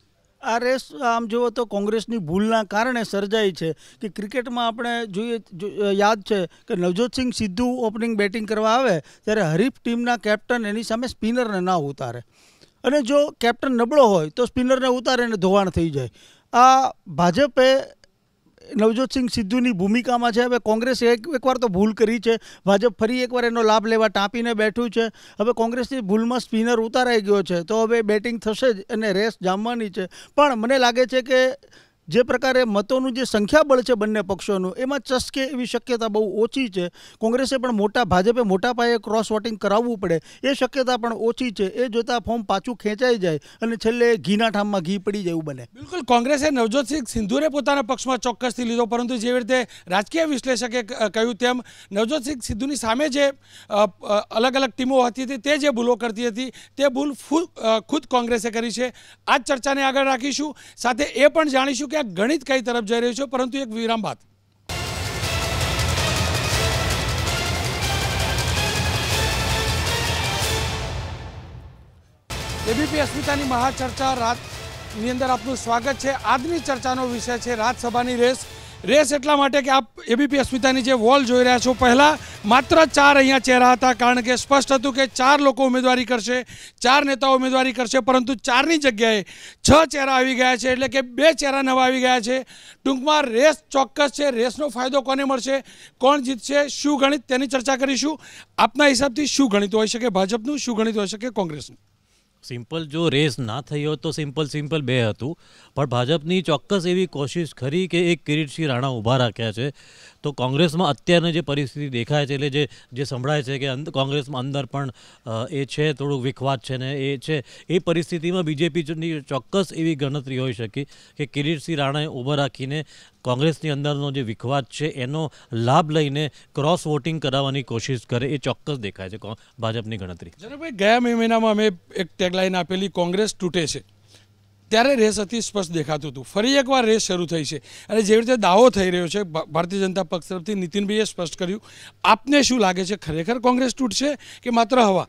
આ રેસ આમ જુઓ તો કોંગ્રેસની ભૂલના કારણે સર્જાઈ છે કે ક્રિકેટમાં આપણે જોઈએ યાદ છે કે નવજોતસિંહ સિદ્ધુ ઓપનિંગ બેટિંગ કરવા આવે ત્યારે હરીફ ટીમના કેપ્ટન એની સામે સ્પિનરને ના ઉતારે, અને જો કેપ્ટન નબળો હોય તો સ્પિનરને ઉતારે અને ધોવાણ થઈ જાય. આ ભાજપે નવજોતસિંહ સિદ્ધુની ભૂમિકામાં છે. હવે કોંગ્રેસે એકવાર તો ભૂલ કરી છે, ભાજપ ફરી એકવાર એનો લાભ લેવા ટાંપીને બેઠું છે. હવે કોંગ્રેસની ભૂલમાં સ્પિનર ઉતારાઈ ગયો છે તો હવે બેટિંગ થશે જ અને રેસ જામવાની છે. પણ મને લાગે છે કે જે પ્રકારે મતોનું જે સંખ્યાબળ છે બંને પક્ષોનું, એમાં ચસકે એવી શક્યતા બહુ ઓછી છે. કોંગ્રેસે પણ ભાજપે મોટા પાયે ક્રોસ વોટિંગ કરાવવું પડે એ શક્યતા પણ ઓછી છે. એ જોતાં ફોર્મ પાછું ખેંચાઈ જાય અને છેલ્લે ઘીના ઠામમાં ઘી પડી જાય એવું બને. બિલકુલ, કોંગ્રેસે નવજોતસિંહ સિંધુને પોતાના પક્ષમાં ચોક્કસથી લીધો, પરંતુ જેવી રીતે રાજકીય વિશ્લેષકે કહ્યું તેમ નવજોતસિંહ સિંધુની સામે જે અલગ અલગ ટીમો હતી તે જે ભૂલો કરતી હતી તે ભૂલ ખુદ કોંગ્રેસે કરી છે. આ જ ચર્ચાને આગળ રાખીશું, સાથે એ પણ જાણીશું કે આ ગણિત કઈ તરફ જઈ રહ્યું છે, પરંતુ એક વિરામ બાદ. એબીપી અસ્મિતાની મહાચર્ચા રાતની અંદર આપનું સ્વાગત છે. આજની ચર્ચાનો વિષય છે રાજ્યસભાની રેસ. એટલા માટે કે આપ એબીપી અસ્મિતાની જે વોલ જોઈ રહ્યા છો, પહેલાં માત્ર 4 અહીંયા ચહેરા હતા, કારણ કે સ્પષ્ટ હતું કે 4 લોકો ઉમેદવારી કરશે, 4 નેતાઓ ઉમેદવારી કરશે, પરંતુ 4ની જગ્યાએ 6 ચહેરા આવી ગયા છે, એટલે કે 2 ચહેરા નવા આવી ગયા છે. ટૂંકમાં રેસ ચોક્કસ છે. રેસનો ફાયદો કોને મળશે, કોણ જીતશે, શું ગણિત, તેની ચર્ચા કરીશું. આપના હિસાબથી શું ગણિત હોઈ શકે ભાજપનું, શું ગણિત હોઈ શકે કોંગ્રેસનું? સિમ્પલ જો રેસ ના થઈ હોત તો સિમ્પલ 2 હતું, પણ ભાજપની ચોક્કસ એવી કોશિશ ખરી કે એક કિરીટસિંહ રાણા ઊભા રાખ્યા છે. તો કોંગ્રેસમાં અત્યારની જે પરિસ્થિતિ દેખાય છે, એટલે જે સંભળાય છે કે કોંગ્રેસમાં અંદર પણ એ છે થોડુંક વિખવાદ છે ને એ છે, એ પરિસ્થિતિમાં બીજેપીની ચોક્કસ એવી ગણતરી હોઈ શકી કે કિરીટસિંહ રાણાએ ઊભા રાખીને કોંગ્રેસની અંદરનો જે વિખવાદ છે એનો લાભ લઈને ક્રોસ વોટિંગ કરાવવાની કોશિશ કરે, એ ચોક્કસ દેખાય છે ભાજપની ગણતરી. જનકભાઈ, ગયા મહિનામાં અમે એક ટેગલાઈન આપેલી કોંગ્રેસ તૂટે છે, ત્યારે રેસ અતિ સ્પષ્ટ દેખાતું હતું. ફરી એકવાર રેસ શરૂ થઈ છે અને જેવી રીતે દાવો થઈ રહ્યો છે ભારતીય જનતા પક્ષ તરફથી, નીતિનભાઈએ સ્પષ્ટ કર્યું. આપને શું લાગે છે, ખરેખર કોંગ્રેસ તૂટશે કે માત્ર હવા?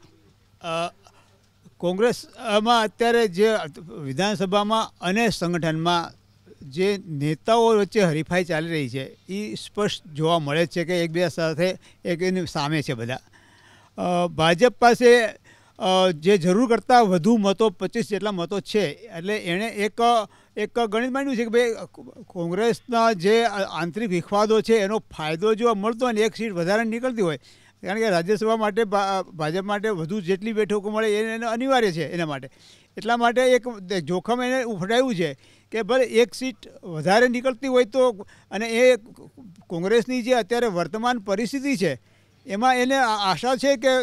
કોંગ્રેસમાં અત્યારે જે વિધાનસભામાં અને સંગઠનમાં જે નેતાઓ વચ્ચે હરીફાઈ ચાલી રહી છે એ સ્પષ્ટ જોવા મળે છે કે એકબીજા સાથે એની સામે છે બધા. ભાજપ પાસે જે જરૂર કરતાં વધુ મતો 25 જેટલા મતો છે, એટલે એણે એક ગણિત માંડ્યું છે કે ભાઈ કોંગ્રેસના જે આંતરિક વિખવાદો છે એનો ફાયદો જો મળતો હોય ને 1 સીટ વધારે નીકળતી હોય, કારણ કે રાજ્યસભા માટે ભાજપ માટે વધુ જેટલી બેઠકો મળે એને અનિવાર્ય છે, એના માટે એટલા માટે એક જોખમ એને ઉફડાવ્યું છે કે ભલે 1 સીટ વધારે નીકળતી હોય તો, અને એ કોંગ્રેસની જે અત્યારે વર્તમાન પરિસ્થિતિ છે એમાં એને આશા છે કે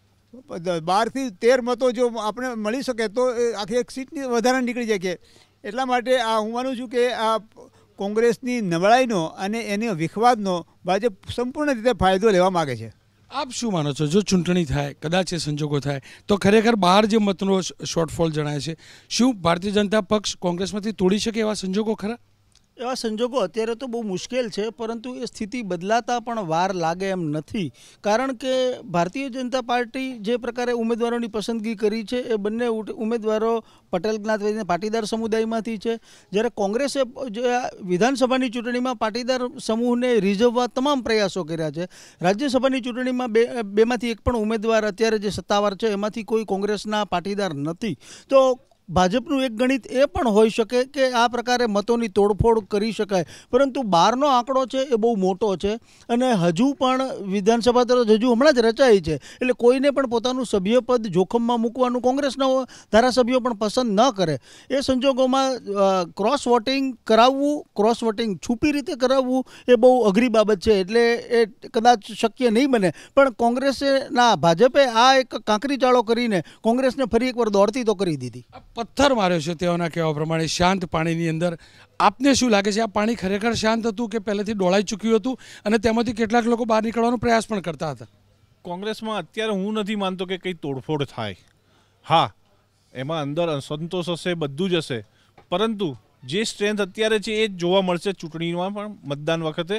12 થી 13 મતો જો આપણે મળી શકે તો આખી 1 સીટની વધારે નીકળી જાય. કે એટલા માટે હું માનું છું કે આ કોંગ્રેસની નબળાઈનો અને એની વિખવાદનો ભાજપ સંપૂર્ણ રીતે ફાયદો લેવા માગે છે. આપ શું માનો છો, જો ચૂંટણી થાય, કદાચ એ સંજોગો થાય, તો ખરેખર 12 જે મતનો શોર્ટફોલ જણાય છે, શું ભારતીય જનતા પક્ષ કોંગ્રેસમાંથી તોડી શકે એવા સંજોગો ખરા? એવા સંજોગો અત્યારે તો બહુ મુશ્કેલ છે, પરંતુ એ સ્થિતિ બદલાતા પણ વાર લાગે એમ નથી. કારણ કે ભારતીય જનતા પાર્ટી જે પ્રકારે ઉમેદવારોની પસંદગી કરી છે એ બંને ઉમેદવારો પટેલ જ્ઞાતિ પાટીદાર સમુદાયમાંથી છે, જ્યારે કોંગ્રેસે વિધાનસભાની ચૂંટણીમાં પાટીદાર સમૂહને રીઝવવા તમામ પ્રયાસો કર્યા છે. રાજ્યસભાની ચૂંટણીમાં બેમાંથી એક પણ ઉમેદવાર અત્યારે જે સત્તાવાર છે એમાંથી કોઈ કોંગ્રેસના પાટીદાર નથી. તો ભાજપનું એક ગણિત એ પણ હોઈ શકે કે આ પ્રકારે મતોની તોડફોડ કરી શકાય, પરંતુ 12નો આંકડો છે એ બહુ મોટો છે અને હજુ પણ વિધાનસભા તરફ હજુ હમણાં જ રચાઈ છે, એટલે કોઈને પણ પોતાનું સભ્યપદ જોખમમાં મૂકવાનું કોંગ્રેસના ધારાસભ્યો પણ પસંદ ન કરે. એ સંજોગોમાં ક્રોસ વોટિંગ કરાવવું, ક્રોસ વોટિંગ છુપી રીતે કરાવવું એ બહુ અઘરી બાબત છે, એટલે એ કદાચ શક્ય નહીં બને. પણ ભાજપે આ એક કાંકરી ચાળો કરીને કોંગ્રેસને ફરી એકવાર દોડતી તો કરી દીધી. પથ્થર માર્યો છે તેઓના કહેવા પ્રમાણે શાંત પાણીની અંદર. આપને શું લાગે છે, આ પાણી ખરેખર શાંત હતું કે પહેલેથી ડોળાઈ ચૂક્યું હતું અને તેમાંથી કેટલાક લોકો બહાર નીકળવાનો પ્રયાસ પણ કરતા હતા? કોંગ્રેસમાં અત્યારે હું નથી માનતો કે કંઈ તોડફોડ થાય. હા, એમાં અંદર અસંતોષ હશે, બધું જ હશે, પરંતુ જે સ્ટ્રેન્થ અત્યારે છે એ જ જોવા મળશે ચૂંટણીમાં પણ, મતદાન વખતે.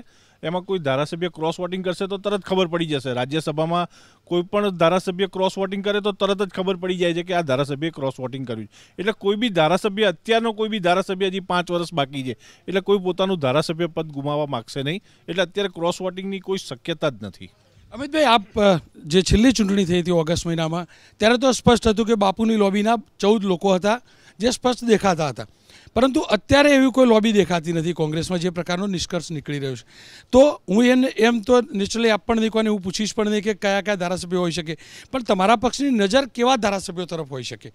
એમાં કોઈ ધારાસભ્ય ક્રોસ વોટિંગ કરશે તો તરત ખબર પડી જશે. રાજ્યસભામાં કોઈ પણ ધારાસભ્ય ક્રોસ વોટિંગ કરે તો તરત જ ખબર પડી જાય છે કે આ ધારાસભ્યએ ક્રોસ વોટિંગ કર્યું. એટલે કોઈ બી ધારાસભ્ય, અત્યારનો કોઈ બી ધારાસભ્ય હજી 5 વર્ષ બાકી છે એટલે કોઈ પોતાનું ધારાસભ્ય પદ ગુમાવવા માગશે નહીં. એટલે અત્યારે ક્રોસ વોટિંગની કોઈ શક્યતા જ નથી. અમિતભાઈ, આપ જે છેલ્લી ચૂંટણી થઈ હતી ઓગસ્ટ મહિનામાં, ત્યારે તો સ્પષ્ટ હતું કે બાપુની લોબીના 14 લોકો હતા જે સ્પષ્ટ દેખાતા હતા, પરંતુ અત્યારે એવી કોઈ લોબી દેખાતી નથી કોંગ્રેસમાં, જે પ્રકારનો નિષ્કર્ષ નીકળી રહ્યો છે. તો હું એમ તો નેચરલી આપ પણ નહીં કોને હું પૂછીશ પણ નહીં કે કયા કયા ધારાસભ્યો હોઈ શકે, પણ તમારા પક્ષની નજર કેવા ધારાસભ્યો તરફ હોઈ શકે?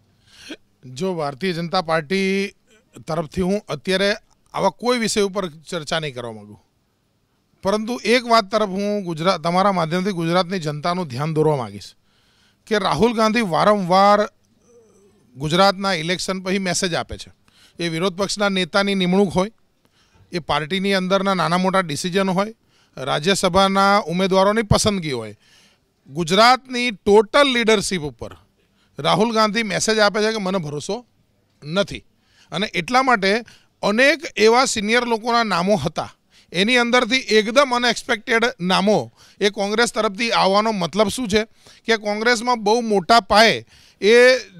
જો ભારતીય જનતા પાર્ટી તરફથી હું અત્યારે આવા કોઈ વિષય ઉપર ચર્ચા નહીં કરવા માગું, પરંતુ એક વાત તરફ હું તમારા માધ્યમથી ગુજરાતની જનતાનું ધ્યાન દોરવા માગીશ કે રાહુલ ગાંધી વારંવાર ગુજરાતના ઇલેક્શન પછી મેસેજ આપે છે. એ વિરોધ પક્ષના નેતાની નિમણૂક હોય, એ પાર્ટીની અંદરના નાના મોટા ડિસિઝન હોય, રાજ્યસભાના ઉમેદવારોની પસંદગી હોય, ગુજરાતની ટોટલ લીડરશીપ ઉપર રાહુલ ગાંધી મેસેજ આપે છે કે મને ભરોસો નથી. અને એટલા માટે અનેક એવા સિનિયર લોકોના નામો હતા, એની અંદરથી એકદમ અનએક્સપેક્ટેડ નામો એ કોંગ્રેસ તરફથી આવવાનો મતલબ શું છે કે કોંગ્રેસમાં બહુ મોટા પાયે એ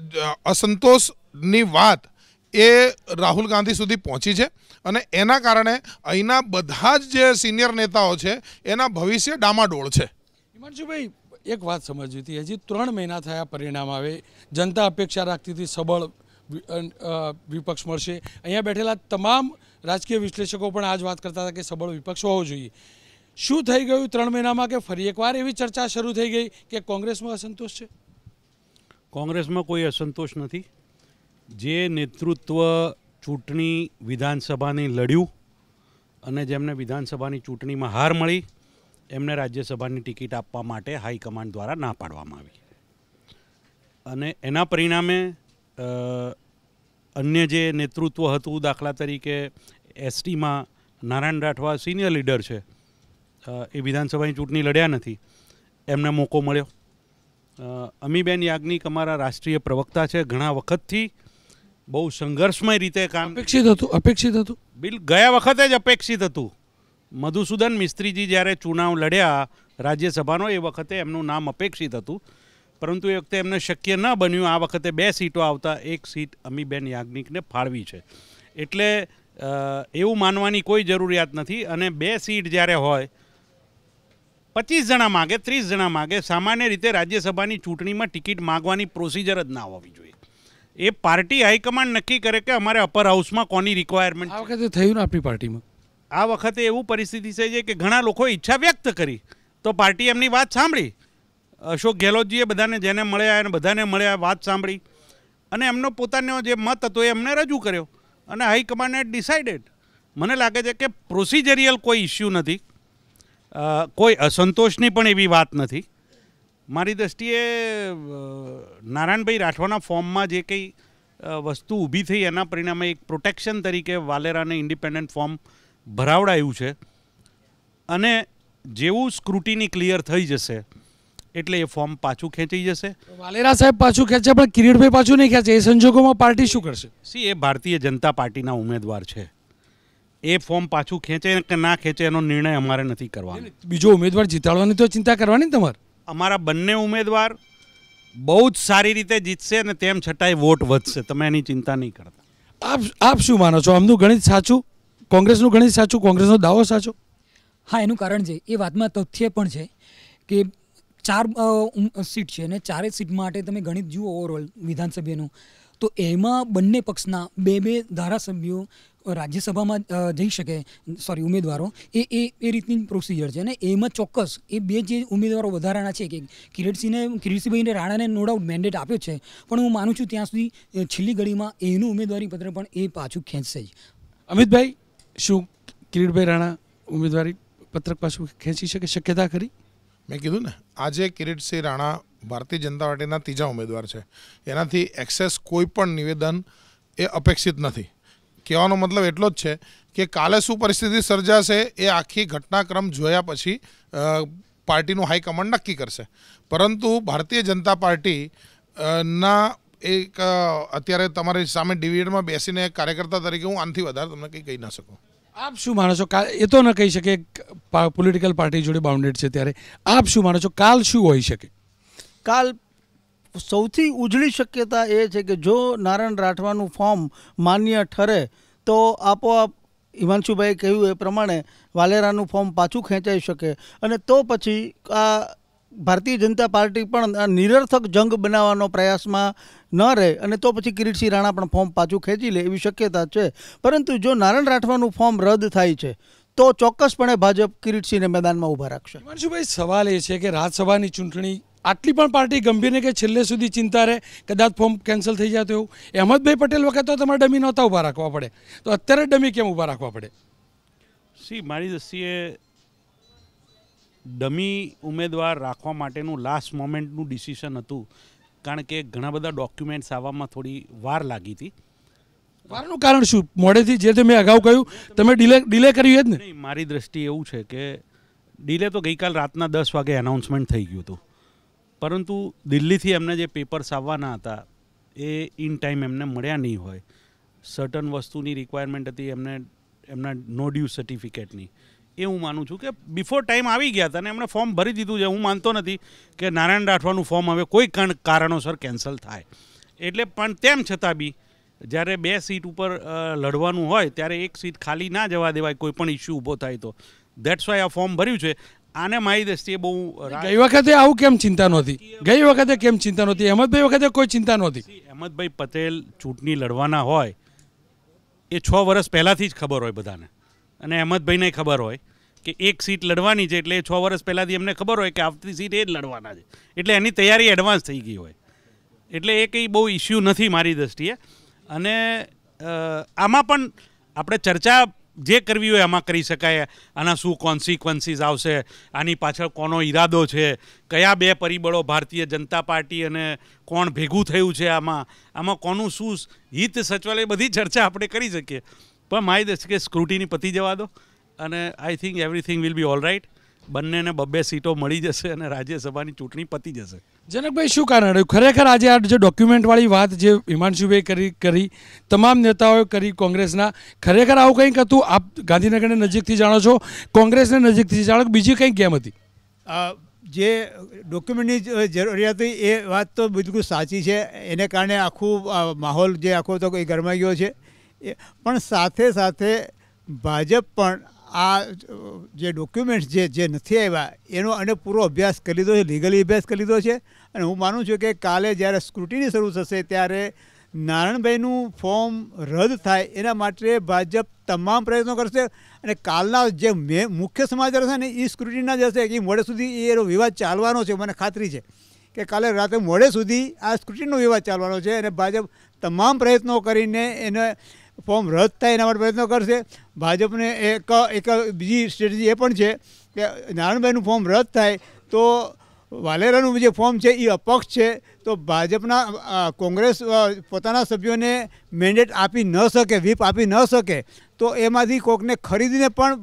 અસંતોષની વાત એ રાહુલ ગાંધી સુધી પહોંચી છે. અને એના કારણે અહીંના બધા જ જે સિનિયર નેતાઓ છે એના ભવિષ્ય ડામાડોળ છે. હિમાંશુભાઈ, એક વાત સમજવી હતી, હજી 3 મહિના થયા પરિણામ આવે, જનતા અપેક્ષા રાખતી હતી સબળ વિપક્ષ મળશે. અહીંયા બેઠેલા તમામ રાજકીય વિશ્લેષકો પણ આ જ વાત કરતા હતા કે સબળ વિપક્ષ હોવો જોઈએ. શું થઈ ગયું 3 મહિનામાં કે ફરી એકવાર એવી ચર્ચા શરૂ થઈ ગઈ કે કોંગ્રેસમાં અસંતોષ છે? કોંગ્રેસમાં કોઈ અસંતોષ નથી. જે નેતૃત્વ ચૂંટણી વિધાનસભાની લડ્યું અને જેમને વિધાનસભાની ચૂંટણીમાં હાર મળી એમને રાજ્યસભાની ટિકિટ આપવા માટે હાઈકમાન્ડ દ્વારા ના પાડવામાં આવી. અને એના પરિણામે અન્ય જે નેતૃત્વ હતું, દાખલા તરીકે એસટીમાં નારાયણ રાઠવા સિનિયર લીડર છે, એ વિધાનસભાની ચૂંટણી લડ્યા નથી, એમને મોકો મળ્યો. અમીબેન યાજ્ઞિક અમારા રાષ્ટ્રીય પ્રવક્તા છે, ઘણા વખતથી બહુ સંઘર્ષમય રીતે કામ અપેક્ષિત હતું. ગયા વખતે જ અપેક્ષિત હતું. મધુસૂદન મિસ્ત્રીજી જ્યારે ચુનાવ લડ્યા રાજ્યસભાનો એ વખતે એમનું નામ અપેક્ષિત હતું, પરંતુ એ વખતે એમને શક્ય ન બન્યું. આ વખતે 2 સીટો આવતા 1 સીટ અમીબેન યાજ્ઞિકને ફાળવી છે. એટલે એવું માનવાની કોઈ જરૂરિયાત નથી. અને 2 સીટ જ્યારે હોય, 25 જણા માગે, 30 જણા માગે, સામાન્ય રીતે રાજ્યસભાની ચૂંટણીમાં ટિકિટ માગવાની પ્રોસિજર જ ના હોવી જોઈએ. એ પાર્ટી હાઈકમાન્ડ નક્કી કરે કે અમારે અપર હાઉસમાં કોની રિક્વાયરમેન્ટ. આ વખતે થયું ને આપણી પાર્ટીમાં, આ વખતે એવું પરિસ્થિતિ છે કે ઘણા લોકોએ ઈચ્છા વ્યક્ત કરી તો પાર્ટી એમની વાત સાંભળી. અશોક ગેહલોતજીએ બધાને જેને મળ્યા અને બધાને મળ્યા વાત સાંભળી અને એમનો પોતાનો જે મત હતો એ એમને રજૂ કર્યો અને હાઈકમાન્ડે ડિસાઇડેડ. મને લાગે છે કે પ્રોસિજરિયલ કોઈ ઇસ્યુ નથી, કોઈ અસંતોષની પણ એવી વાત નથી. મારી દૃષ્ટિએ નારાયણભાઈ રાઠવાના ફોર્મમાં જે કંઈ વસ્તુ ઊભી થઈ એના પરિણામે એક પ્રોટેક્શન તરીકે વાલેરાને ઇન્ડિપેન્ડન્ટ ફોર્મ ભરાવડાયું છે. અને જેવું સ્ક્રુટિની ક્લિયર થઈ જશે એટલે એ ફોર્મ પાછું ખેંચી જશે. વાલેરા સાહેબ પાછું ખેંચે પણ કિરીટભાઈ પાછું નહીં ખેંચે, એ સંજોગોમાં પાર્ટી શું કરશે? એ ભારતીય જનતા પાર્ટીના ઉમેદવાર છે, એ ફોર્મ પાછું ખેંચે કે ના ખેંચે એનો નિર્ણય અમારે નથી કરવાનો. બીજો ઉમેદવાર જીતાડવાની તો ચિંતા કરવાની તમારે. અમારા બંને ઉમેદવાર બહુ જ સારી રીતે જીતશે અને તેમ છતાંય વોટ વધશે, તમે એની ચિંતા નહીં કરતા. આપ શું માનો છો? આમનું ગણિત સાચું, કોંગ્રેસનું ગણિત સાચું, કોંગ્રેસનો દાવો સાચો? હા, એનું કારણ છે એ વાતમાં તથ્ય પણ છે કે 4 સીટ છે અને 4 સીટ માટે તમે ગણિત જુઓ ઓવરઓલ વિધાનસભાનું, તો એમાં બંને પક્ષના 2 ધારાસભ્યો રાજ્યસભામાં જઈ શકે, ઉમેદવારો, એ રીતની પ્રોસિજર છે. અને એમાં ચોક્કસ એ 2 જે ઉમેદવારો વધારાના છે કે કિરીટસિંહભાઈને રાણાને નો ડાઉટ મેન્ડેટ આપ્યો છે, પણ હું માનું છું ત્યાં સુધી છેલ્લી ઘડીમાં એનું ઉમેદવારી પત્ર પણ એ પાછું ખેંચશે જ. અમિતભાઈ, શું કિરીટભાઈ રાણા ઉમેદવારી પત્રક પાછું ખેંચી શકે, શક્યતા ખરી? મેં કીધું ને, આજે કિરીટસિંહ રાણા ભારતીય જનતા પાર્ટીના 3જા ઉમેદવાર છે. એનાથી એક્સેસ કોઈ પણ નિવેદન એ અપેક્ષિત નથી. કહેવાનો મતલબ એટલો જ છે કે કાલે શું પરિસ્થિતિ સર્જાશે એ આખી ઘટનાક્રમ જોયા પછી પાર્ટીનું હાઈકમાન્ડ નક્કી કરશે. પરંતુ ભારતીય જનતા પાર્ટી ના અત્યારે તમારી સામે ડિવિડનમાં બેસીને કાર્યકર્તા તરીકે હું આનાથી વધારે તમને કંઈ કહી ના શકું. આપ શું માનો છો? એ તો ન કહી શકે પોલિટિકલ પાર્ટી જોડે બાઉન્ડેડ છે, ત્યારે આપ શું માનો છો કાલ શું હોઈ શકે? કાલ સૌથી ઉજળી શક્યતા એ છે કે જો નારાયણ રાઠવાનું ફોર્મ માન્ય ઠરે તો આપોઆપ હિમાંશુભાઈ કહ્યું એ પ્રમાણે વાલેરાનું ફોર્મ પાછું ખેંચાઈ શકે અને તો પછી આ ભારતીય જનતા પાર્ટી પણ આ નિરર્થક જંગ બનાવવાનો પ્રયાસમાં ન રહે અને તો પછી કિરીટસિંહ રાણા પણ ફોર્મ પાછું ખેંચી લે એવી શક્યતા છે. પરંતુ જો નારાયણ રાઠવાનું ફોર્મ રદ થાય છે તો ચોક્કસપણે ભાજપ કિરીટસિંહને મેદાનમાં ઊભા રાખશે. હિમાંશુભાઈ, સવાલ એ છે કે રાજ્યસભાની ચૂંટણી આટલી પણ પાર્ટી ગંભીર ને કે છેલ્લે સુધી ચિંતા રહે કદાચ ફોર્મ કેન્સલ થઈ જાય તો એવું? અહેમદભાઈ પટેલ વખત તો તમારે ડમી નહોતા ઊભા રાખવા પડે, તો અત્યારે ડમી કેમ ઊભા રાખવા પડે? મારી દૃષ્ટિએ ડમી ઉમેદવાર રાખવા માટેનું લાસ્ટ મોમેન્ટનું ડિસિઝન હતું, કારણ કે ઘણા બધા ડોક્યુમેન્ટ્સ આવવામાં થોડી વાર લાગી હતી. વારનું કારણ શું? મોડેથી જે મેં અગાઉ કહ્યું તમે ડિલે કર્યું જ ને? નહીં, મારી દૃષ્ટિએ એવું છે કે ડિલે તો ગઈકાલ રાતના 10 વાગે એનાઉન્સમેન્ટ થઈ ગયું હતું, પરંતુ દિલ્હીથી એમને જે પેપર્સ આવવાના હતા એ ઇન ટાઈમ એમને મળ્યા નહીં હોય. સર્ટન વસ્તુની રિક્વાયરમેન્ટ હતી એમના નો ડ્યુ સર્ટિફિકેટની. એ હું માનું છું કે બિફોર ટાઈમ આવી ગયા હતા અને એમણે ફોર્મ ભરી દીધું છે. હું માનતો નથી કે નારાયણ રાઠવાનું ફોર્મ હવે કોઈ કારણોસર કેન્સલ થાય. એટલે પણ તેમ છતાં બી જ્યારે 2 સીટ ઉપર લડવાનું હોય ત્યારે 1 સીટ ખાલી ના જવા દેવાય કોઈ પણ ઇસ્યુ ઊભો થાય તો. દેટ્સ વાય આ ફોર્મ ભર્યું છે. આને મારી દૃષ્ટિએ બહુ ગઈ વખતે આવું કેમ ચિંતા નહોતી? ગઈ વખતે કેમ ચિંતા નહોતી? અહેમદભાઈ વખતે કોઈ ચિંતા નહોતી. અહેમદભાઈ પટેલ ચૂંટણી લડવાના હોય એ 6 વર્ષ પહેલાંથી જ ખબર હોય બધાને, અને અહેમદભાઈને ખબર હોય કે 1 સીટ લડવાની છે, એટલે 6 વર્ષ પહેલાંથી એમને ખબર હોય કે આવતી સીટ એ જ લડવાના છે, એટલે એની તૈયારી એડવાન્સ થઈ ગઈ હોય. એટલે એ કંઈ બહુ ઇસ્યુ નથી મારી દૃષ્ટિએ. અને આમાં પણ આપણે ચર્ચા જે કરવી હોય એમાં કરી શકાય. આના શું કોન્સિક્વન્સીસ આવશે, આની પાછળ કોનો ઈરાદો છે, કયા 2 પરિબળો ભારતીય જનતા પાર્ટી અને કોણ ભેગું થયું છે, આમાં કોનું શું હિત સચવાલે, એ બધી ચર્ચા આપણે કરી શકીએ. પણ મારી દૃષ્ટિએ સ્ક્રુટિની પતી જવા દો અને I think everything will be all right. બંનેને 2 સીટો મળી જશે અને રાજ્યસભાની ચૂંટણી પતી જશે. જનકભાઈ, શું કારણ રહ્યું ખરેખર આજે આ જે ડોક્યુમેન્ટવાળી વાત જે હિમાંશુભાઈ કરી તમામ નેતાઓએ કરી કોંગ્રેસના, ખરેખર આવું કંઈક હતું? આપ ગાંધીનગરને નજીકથી જાણો છો, કોંગ્રેસને નજીકથી જાણો, બીજી કંઈક ગેમ હતી? જે ડોક્યુમેન્ટની જરૂરિયાત હતી એ વાત તો બિલકુલ સાચી છે. એને કારણે આખું માહોલ જે આખો તો ગરમાઈ ગયો છે. પણ સાથે સાથે ભાજપ પણ આ જે ડોક્યુમેન્ટ્સ જે નથી આવ્યા એનો અને પૂરો અભ્યાસ કરી લીધો છે, લીગલી અભ્યાસ કરી લીધો છે. અને હું માનું છું કે કાલે જ્યારે સ્ક્રુટિની શરૂ થશે ત્યારે નારાયણભાઈનું ફોર્મ રદ થાય એના માટે ભાજપ તમામ પ્રયત્નો કરશે. અને કાલના જે મુખ્ય સમાચાર છે ને એ સ્ક્રુટિનના જ હશે કે મોડે સુધી એનો વિવાદ ચાલવાનો છે. મને ખાતરી છે કે કાલે રાતે મોડે સુધી આ સ્ક્રુટિનનો વિવાદ ચાલવાનો છે અને ભાજપ તમામ પ્રયત્નો કરીને એને ફોર્મ રદ થાય એના માટે પ્રયત્નો કરશે. ભાજપને એક બીજી સ્ટ્રેટેજી એ પણ છે કે નારાયણભાઈનું ફોર્મ રદ થાય તો વાલેરાનું જે ફોર્મ છે એ અપક્ષ છે, તો ભાજપના કોંગ્રેસ પોતાના સભ્યોને મેન્ડેટ આપી ન શકે, વ્હીપ આપી ન શકે, તો એમાંથી કોઈકને ખરીદીને પણ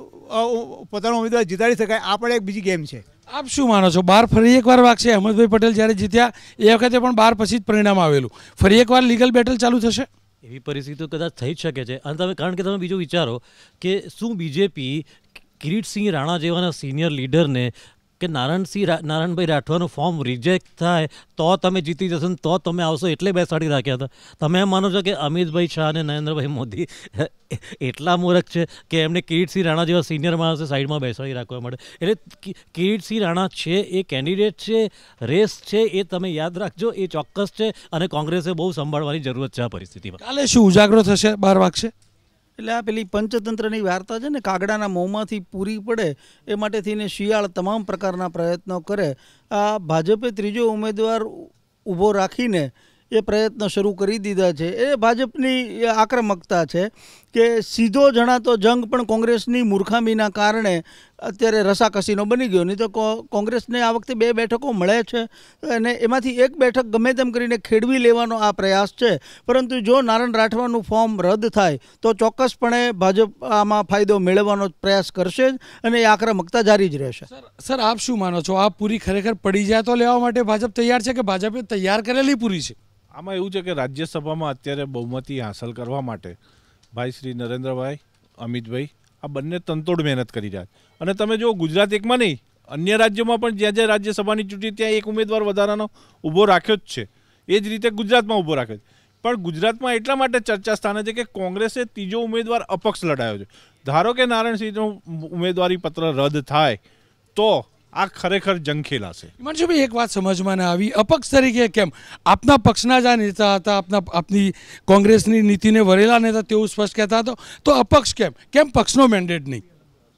પોતાનો ઉમેદવાર જીતાડી શકાય. આ પણ એક બીજી ગેમ છે. આપ શું માનો છો? 12 ફરી એકવાર વાગશે? અહેમદભાઈ પટેલ જ્યારે જીત્યા એ વખતે પણ 12 પછી જ પરિણામ આવેલું. ફરી એકવાર લીગલ બેટલ ચાલુ થશે? એવી પરિસ્થિતિ કદાચ થઈ જ શકે છે. અને કારણ કે તમે બીજું વિચારો કે શું બીજેપી કિરીટસિંહ રાણા જેવાના સિનિયર લીડરને કે નારાયણભાઈ રાઠવાનું ફોર્મ રિજેક્ટ થાય તો તમે જીતી જશો ને તો તમે આવશો એટલે બેસાડી રાખ્યા હતા? તમે એમ માનો છો કે અમિતભાઈ શાહ અને નરેન્દ્રભાઈ મોદી એટલા મૂર્ખ છે કે એમને કિરીટસિંહ રાણા જેવા સિનિયર માણસે સાઈડમાં બેસાડી રાખવા માટે? એટલે કિરીટસિંહ રાણા છે એ કેન્ડિડેટ છે, રેસ છે, એ તમે યાદ રાખજો, એ ચોક્કસ છે. અને કોંગ્રેસે બહુ સંભાળવાની જરૂરત છે આ પરિસ્થિતિમાં. કાલે શું ઉજાગરો થશે? 12 વાગશે એટલે આ પેલી પંચતંત્રની વાર્તા છે ને, કાગડાના મોંમાંથી પૂરી પડે એ માટે થઈને શિયાળ તમામ પ્રકારના પ્રયત્નો કરે. આ ભાજપે ત્રીજો ઉમેદવાર ઊભો રાખીને એ પ્રયત્ન શરૂ કરી દીધા છે. એ ભાજપની આક્રમકતા છે કે સીધો જણાતો જંગ પણ કોંગ્રેસની મૂર્ખામીના કારણે અત્યારે રસાકસીનો બની ગયો. નહીં તો કોંગ્રેસને આ વખતે 2 બેઠકો મળે છે અને એમાંથી 1 બેઠક ગમે તેમ કરીને ખેડવી લેવાનો આ પ્રયાસ છે. પરંતુ જો નારાયણ રાઠવાનું ફોર્મ રદ થાય તો ચોક્કસપણે ભાજપ આમાં ફાયદો મેળવવાનો પ્રયાસ કરશે જ અને એ આક્રમકતા જારી જ રહેશે. સર, આપ શું માનો છો? આ પૂરી ખરેખર પડી જાય તો લેવા માટે ભાજપ તૈયાર છે કે ભાજપે તૈયાર કરેલી પૂરી છે? આમાં એવું છે કે રાજ્યસભામાં અત્યારે બહુમતી હાંસલ કરવા માટે ભાઈ શ્રી નરેન્દ્રભાઈ અમિતભાઈ, આ બંને તનતોડ મહેનત કરી રહ્યા છે. અને તમે જો ગુજરાત એકમાં નહીં, અન્ય રાજ્યોમાં પણ જ્યાં જ્યાં રાજ્યસભાની ચૂંટણી ત્યાં એક ઉમેદવાર વધારાનો ઊભો રાખ્યો જ છે. એ જ રીતે ગુજરાતમાં ઊભો રાખ્યો છે. પણ ગુજરાતમાં એટલા માટે ચર્ચા સ્થાને છે કે કોંગ્રેસે ત્રીજો ઉમેદવાર અપક્ષ લડાયો છે. ધારો કે નારાયણસિંહનો ઉમેદવારી પત્ર રદ થાય તો આ ખરેખર જંગ ખેલાશે. હિમાંશુભાઈ, એક વાત સમજમાં ના આવી, અપક્ષ તરીકે કેમ? આપના પક્ષના જ આ નેતા હતા, આપની કોંગ્રેસની નીતિને વરેલા નેતા, તેવું સ્પષ્ટ કહેતા હતો, તો અપક્ષ કેમ? કેમ પક્ષનો મેન્ડેટ નહીં?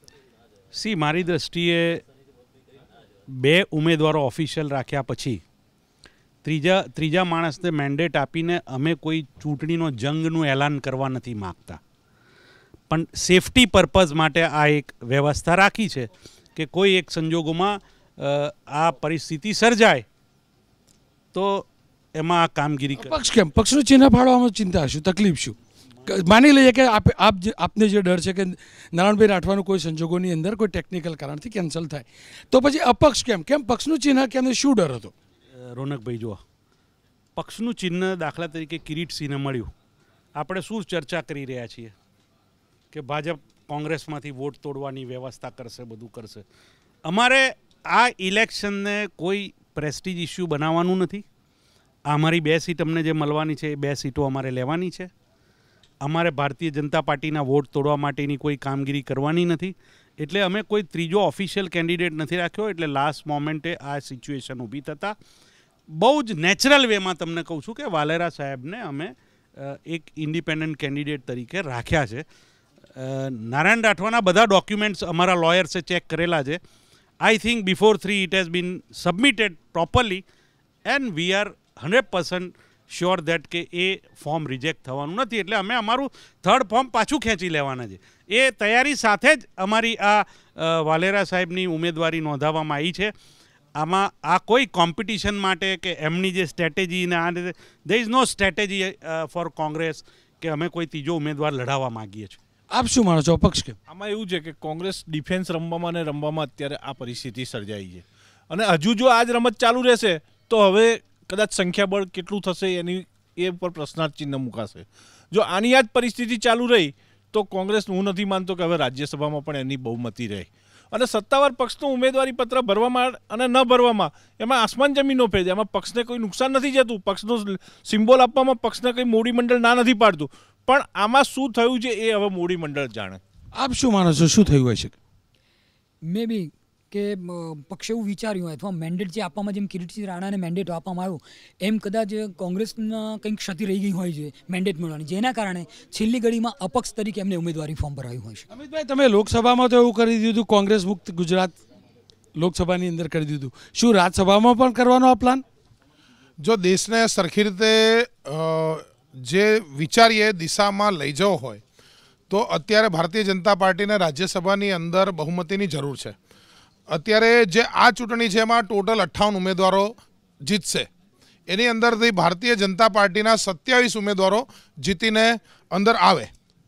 મારી દ્રષ્ટિએ 2 ઉમેદવારો ઓફિશિયલ રાખ્યા પછી ત્રીજા માણસને મેન્ડેટ આપીને અમે કોઈ ચૂંટણીનો જંગનું એલાન કરવા નથી માગતા, પણ સેફટી પર્પઝ માટે આ એક વ્યવસ્થા રાખી છે કે કોઈ એક સંજોગોમાં આ પરિસ્થિતિ સર્જાય તો એમાં આ કામગીરી પક્ષ કેમ? પક્ષનું ચિહ્ન ફાળવામાં ચિંતા શું, તકલીફ શું? માની લઈએ કે આપને જે ડર છે કે નારાયણભાઈ રાઠવાનું કોઈ સંજોગોની અંદર કોઈ ટેકનિકલ કારણથી કેન્સલ થાય, તો પછી અપક્ષ કેમ? કેમ પક્ષનું ચિહ્ન કેમ? શું ડર હતો? રોનકભાઈ, જુઓ, પક્ષનું ચિહ્ન દાખલા તરીકે કિરીટસિંહને મળ્યું. આપણે શું ચર્ચા કરી રહ્યા છીએ કે ભાજપ કોંગ્રેસમાંથી વોટ તોડવાની વ્યવસ્થા કરશે, બધું કરશે. અમારે આ ઇલેક્શનને કોઈ પ્રેસ્ટીજ ઇસ્યુ બનાવવાનું નથી. અમારી 2 સીટ અમને જે મળવાની છે એ 2 સીટો અમારે લેવાની છે. અમારે ભારતીય જનતા પાર્ટીના વોટ તોડવા માટેની કોઈ કામગીરી કરવાની નથી. એટલે અમે કોઈ ત્રીજો ઓફિશિયલ કેન્ડિડેટ નથી રાખ્યો. એટલે લાસ્ટ મોમેન્ટે આ સિચ્યુએશન ઊભી થતાં બહુ જ નેચરલ વેમાં તમને કહું છું કે વાલેરા સાહેબને અમે એક ઇન્ડિપેન્ડન્ટ કેન્ડિડેટ તરીકે રાખ્યા છે. નારાયણ રાઠવાના બધા ડોક્યુમેન્ટ્સ અમારા લોયર્સે ચેક કરેલા છે. I think before 3 it has been submitted properly and we are 100% sure that કે એ ફોર્મ રિજેક્ટ થવાનું નથી. એટલે અમે અમારું 3rd ફોર્મ પાછું ખેંચી લેવાના છે. એ તૈયારી સાથે જ અમારી આ વાલેરા સાહેબની ઉમેદવારી નોંધાવવામાં આવી છે. આમાં આ કોઈ કોમ્પિટિશન માટે કે એમની જે સ્ટ્રેટેજીને આ રીતે there is no strategy for Congress કે અમે કોઈ ત્રીજો ઉમેદવાર લડાવવા માગીએ છીએ. આપ શું માનો છો અપક્ષ કેમ? આમાં એવું છે કે કોંગ્રેસ ડિફેન્સ રમવામાં અને રમવામાં અત્યારે આ પરિસ્થિતિ સર્જાઈ છે. અને હજુ જો આ જ રમત ચાલુ રહેશે તો હવે કદાચ સંખ્યાબળ કેટલું થશે એની એ ઉપર પ્રશ્નાર્થ ચિહ્ન મુકાશે. જો આની આ જ પરિસ્થિતિ ચાલુ રહી તો કોંગ્રેસ, હું નથી માનતો કે હવે રાજ્યસભામાં પણ એની બહુમતી રહે. અને સત્તાવાર પક્ષનું ઉમેદવારી પત્ર ભરવામાં અને ન ભરવામાં એમાં આસમાન જમીનનો ફેર છે. એમાં પક્ષને કોઈ નુકસાન નથી જતું. પક્ષનો સિમ્બોલ આપવામાં પક્ષને કંઈ મોડી મંડળ ના નથી પાડતું. પણ આમાં શું થયું છે એ હવે મોડી મંડળ જાણે. આપ શું માનો છો, શું થયું હોય છે? મે બી કે પક્ષે એવું વિચાર્યું હોય અથવા મેન્ડેટ જે આપવામાં, જેમ કિરીટસિંહ રાણાને મેન્ડેટ આપવામાં આવ્યું એમ કદાચ કોંગ્રેસના કંઈક ક્ષતિ રહી ગઈ હોય છે મેન્ડેટ મળવાની, જેના કારણે છેલ્લી ઘડીમાં અપક્ષ તરીકે એમને ઉમેદવારી ફોર્મ ભરાયું હોય છે. અમિતભાઈ, તમે લોકસભામાં તો એવું કરી દીધું, કોંગ્રેસ મુક્ત ગુજરાત લોકસભાની અંદર કરી દીધું, શું રાજ્યસભામાં પણ કરવાનો આ પ્લાન? જો દેશને સરખી રીતે જે વિચારીએ દિશામાં લઈ જવો હોય તો અત્યારે ભારતીય જનતા પાર્ટીને રાજ્યસભાની અંદર બહુમતીની જરૂર છે. અત્યારે જે આ ચૂંટણી છે એમાં ટોટલ 58 ઉમેદવારો જીતશે. એની અંદરથી ભારતીય જનતા પાર્ટીના 27 ઉમેદવારો જીતીને અંદર આવે.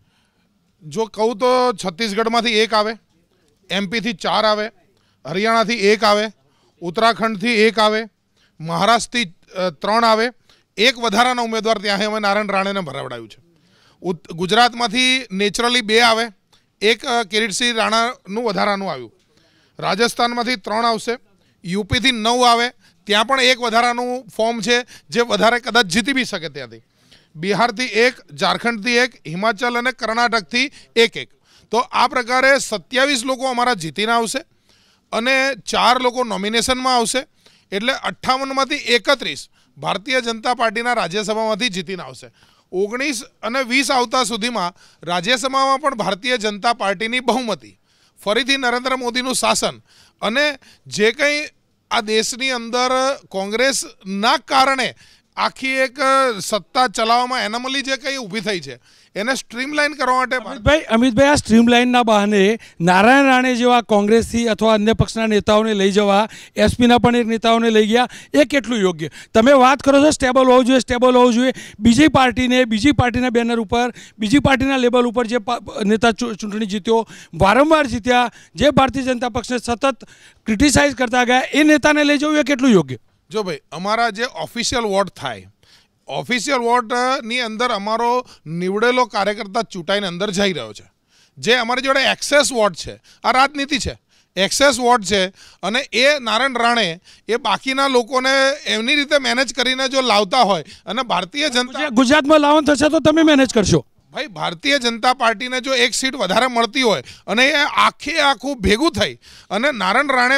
જો કહું તો છત્તીસગઢમાંથી 1 આવે, એમપીથી 4 આવે, હરિયાણાથી 1 આવે, ઉત્તરાખંડથી 1 આવે, મહારાષ્ટ્રથી 3 આવે. 1 વધારાના ઉમેદવાર ત્યાં હવે નારાયણ રાણેને ભરાવડાયું છે. ગુજરાતમાંથી નેચરલી 2 આવે, 1 કિરીટસિંહ રાણાનું વધારાનું આવ્યું. રાજસ્થાનમાંથી 3 આવશે, યુપીથી 9 આવે, ત્યાં પણ 1 વધારાનું ફોર્મ છે જે વધારે કદાચ જીતી બી શકે ત્યાંથી. બિહારથી 1, ઝારખંડથી 1, હિમાચલ અને કર્ણાટકથી 1. તો આ પ્રકારે 27 લોકો અમારા જીતીને આવશે અને 4 લોકો નોમિનેશનમાં આવશે. એટલે 58માંથી 31 ભારતીય જનતા પાર્ટીના રાજ્યસભામાંથી જીતીને આવશે. 19 અને 20 આવતા સુધીમાં રાજ્યસભામાં પણ ભારતીય જનતા પાર્ટીની બહુમતી, ફરીથી નરેન્દ્ર મોદીનું શાસન અને જે કંઈ આ દેશની અંદર કોંગ્રેસના કારણે આખી એક સત્તા ચલાવવામાં એનોમલી જે કંઈ ઊભી થઈ છે એને સ્ટ્રીમલાઇન કરવા માટે અમિતભાઈ આ સ્ટ્રીમલાઇનના બહાને નારાયણ રાણે જેવા કોંગ્રેસથી અથવા અન્ય પક્ષના નેતાઓને લઈ જવા, એસપીના પણ એક નેતાઓને લઈ ગયા, એ કેટલું યોગ્ય? તમે વાત કરો છો સ્ટેબલ હોવું જોઈએ, સ્ટેબલ હોવું જોઈએ. બીજી પાર્ટીના બેનર ઉપર, બીજી પાર્ટીના લેબલ ઉપર જે નેતા ચૂંટણી જીત્યો, વારંવાર જીત્યા, જે ભારતીય જનતા પક્ષને સતત ક્રિટિસાઇઝ કરતા ગયા, એ નેતાને લઈ જવું એ કેટલું યોગ્ય? જો ભાઈ, અમારા જે ઓફિશિયલ વોટ થાય, ઓફિશિયલ વોટની અંદર અમારો નીવડેલો કાર્યકર્તા ચૂંટાઈને અંદર જઈ રહ્યો છે. જે અમારી જોડે એક્સેસ વોટ છે, આ રાજનીતિ છે, એક્સેસ વોટ છે, અને એ નારાયણ રાણે એ બાકીના લોકોને એમની રીતે મેનેજ કરીને જો લાવતા હોય અને ભારતીય જનતા ગુજરાતમાં લાવવાનું થશે તો તમે મેનેજ કરશો. ભાઈ ભારતીય જનતા પાર્ટીને જો એક સીટ વધારે મળતી હોય અને એ આખું ભેગું થઈ અને નારાયણ રાણે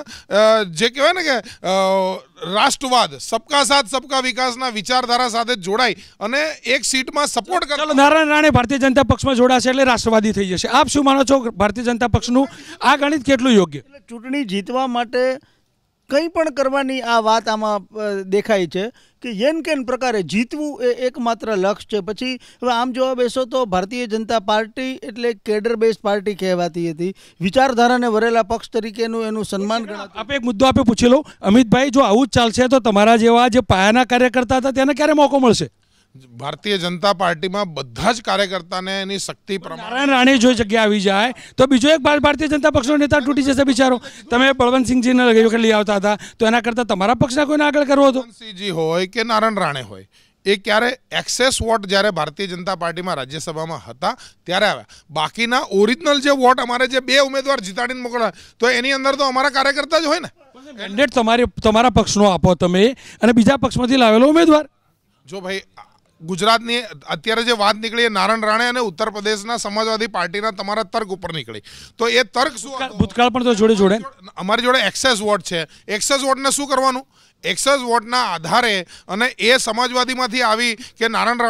પણ જે કહેવાય ને કે રાષ્ટ્રવાદ, સબકા સાથ સબકા વિકાસના વિચારધારા સાથે જોડાઈ અને એક સીટમાં સપોર્ટ કરે. ચાલો, નારાયણ રાણે ભારતીય જનતા પક્ષમાં જોડાશે એટલે રાષ્ટ્રવાદી થઈ જશે. આપ શું માનો છો ભારતીય જનતા પક્ષનું આ ગણિત કેટલું યોગ્ય? ચૂંટણી જીતવા માટે કંઈ પણ કરવાની આ વાત આમાં દેખાય છે કે યેન કેન પ્રકારે જીતવું એ એકમાત્ર લક્ષ્ય છે. પછી હવે આમ જોવા બેસો તો ભારતીય જનતા પાર્ટી એટલે કેડર બેઝ પાર્ટી કહેવાતી હતી, વિચારધારાને વરેલા પક્ષ તરીકેનું એનું સન્માન ગણાતું. આપણે એક મુદ્દો આપે પૂછી લઉં, અમિતભાઈ, જો આવું જ ચાલશે તો તમારા જેવા જે પાયાના કાર્યકર્તા હતા તેને ક્યારે મોકો મળશે? ભારતીય જનતા પાર્ટીમાં બધા જ કાર્યકર્તાને એની શક્તિ પ્રમાણે નારાયણ રાણે જો જગ્યા આવી જાય તો બીજો એક ભારતીય જનતા પક્ષનો નેતા તૂટી જશે બિચારો. તમે બળવંતસિંહજીને ગઈ વખત લઈ આવતા હતા તો એના કરતાં તમારા પક્ષના કોઈને આગળ કરવો હતો? સિંહજી હોય કે નારાયણ રાણે હોય, એ ક્યારે એક્સેસ વોટ જ્યારે ભારતીય જનતા પાર્ટીમાં રાજ્યસભામાં હતા ત્યારે આવ્યા. બાકીના ઓરિજિનલ જે વોટ અમારે જે 2 ઉમેદવાર જીતાડીને મોકલ્યા તો એની અંદર તો અમારા કાર્યકર્તા જ હોય ને. મેન્ડેટ તમારા પક્ષનો આપો તમે અને બીજા પક્ષમાંથી લાવેલો ઉમેદવાર. જો ભાઈ ગુજરાતની અત્યારે જે વાત નીકળી એ નારાયણ રાણે અને ઉત્તર પ્રદેશના સમાજવાદી પાર્ટીના તમારા તર્ક ઉપર નીકળી, તો એ તર્ક શું હતો? ભૂતકાળ પણ તો જોડે અમારી જોડે એક્સેસ વોટ છે. એક્સેસ વોટને શું કરવાનું? એક્સેસ વોટના આધારે અને એ સમાજવાદીમાંથી આવી કે નારાયણ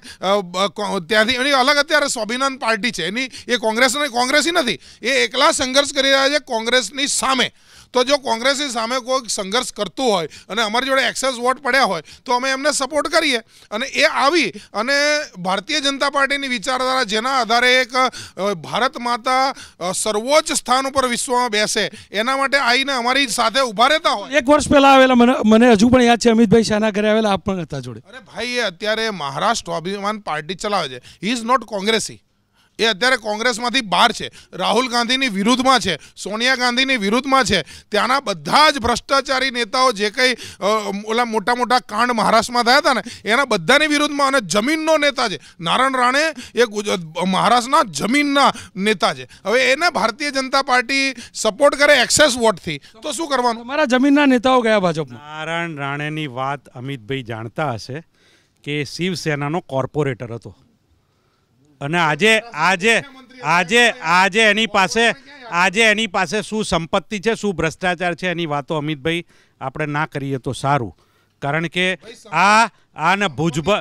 રાણે ત્યાંથી એની અલગ અત્યારે સ્વાભિમાન પાર્ટી છે, એની એ કોંગ્રેસી નથી, એ એકલા સંઘર્ષ કરી રહ્યા છે કોંગ્રેસની સામે. તો જો કોંગ્રેસની સામે કોઈ સંઘર્ષ કરતું હોય અને અમારી જોડે એક્સેસ વોટ પડ્યા હોય તો અમે એમને સપોર્ટ કરીએ. અને એ આવી અને ભારતીય જનતા પાર્ટીની વિચારધારા જેના આધારે એક ભારત માતા સર્વોચ્ચ સ્થાન ઉપર વિશ્વમાં બેસે એના માટે આવીને અમારી સાથે ઊભા રહેતા હોય. 1 વર્ષ પહેલા આવેલા મને હજુ પણ યાદ છે, અમિતભાઈ શાના ઘરે આવેલા, આપ પણ હતા જોડે. અરે ભાઈ, એ અત્યારે મહારાષ્ટ્ર સ્વાભિમાન પાર્ટી ચલાવે છે. હી ઇઝ નોટ કોંગ્રેસી. એ અત્યારે કોંગ્રેસમાંથી બહાર છે, રાહુલ ગાંધીની વિરુદ્ધમાં છે, સોનિયા ગાંધીની વિરુદ્ધમાં છે. ત્યાંના બધા જ ભ્રષ્ટાચારી નેતાઓ જે કંઈ ઓલા મોટા મોટા કાંડ મહારાષ્ટ્રમાં થયા હતા ને એના બધાની વિરુદ્ધમાં, અને જમીનનો નેતા છે નારાયણ રાણે, એ મહારાષ્ટ્રના જમીનના નેતા છે. હવે એને ભારતીય જનતા પાર્ટી સપોર્ટ કરે એક્સેસ વોટથી તો શું કરવાનું? અમારા જમીનના નેતાઓ ગયા ભાજપમાં. નારાયણ રાણેની વાત અમિતભાઈ જાણતા હશે કે શિવસેનાનો કોર્પોરેટર હતો અને આજે એની પાસે શું સંપત્તિ છે, શું ભ્રષ્ટાચાર છે, એની વાતો અમિતભાઈ આપણે ના કરીએ તો સારું. કારણ કે આને ભુજબળ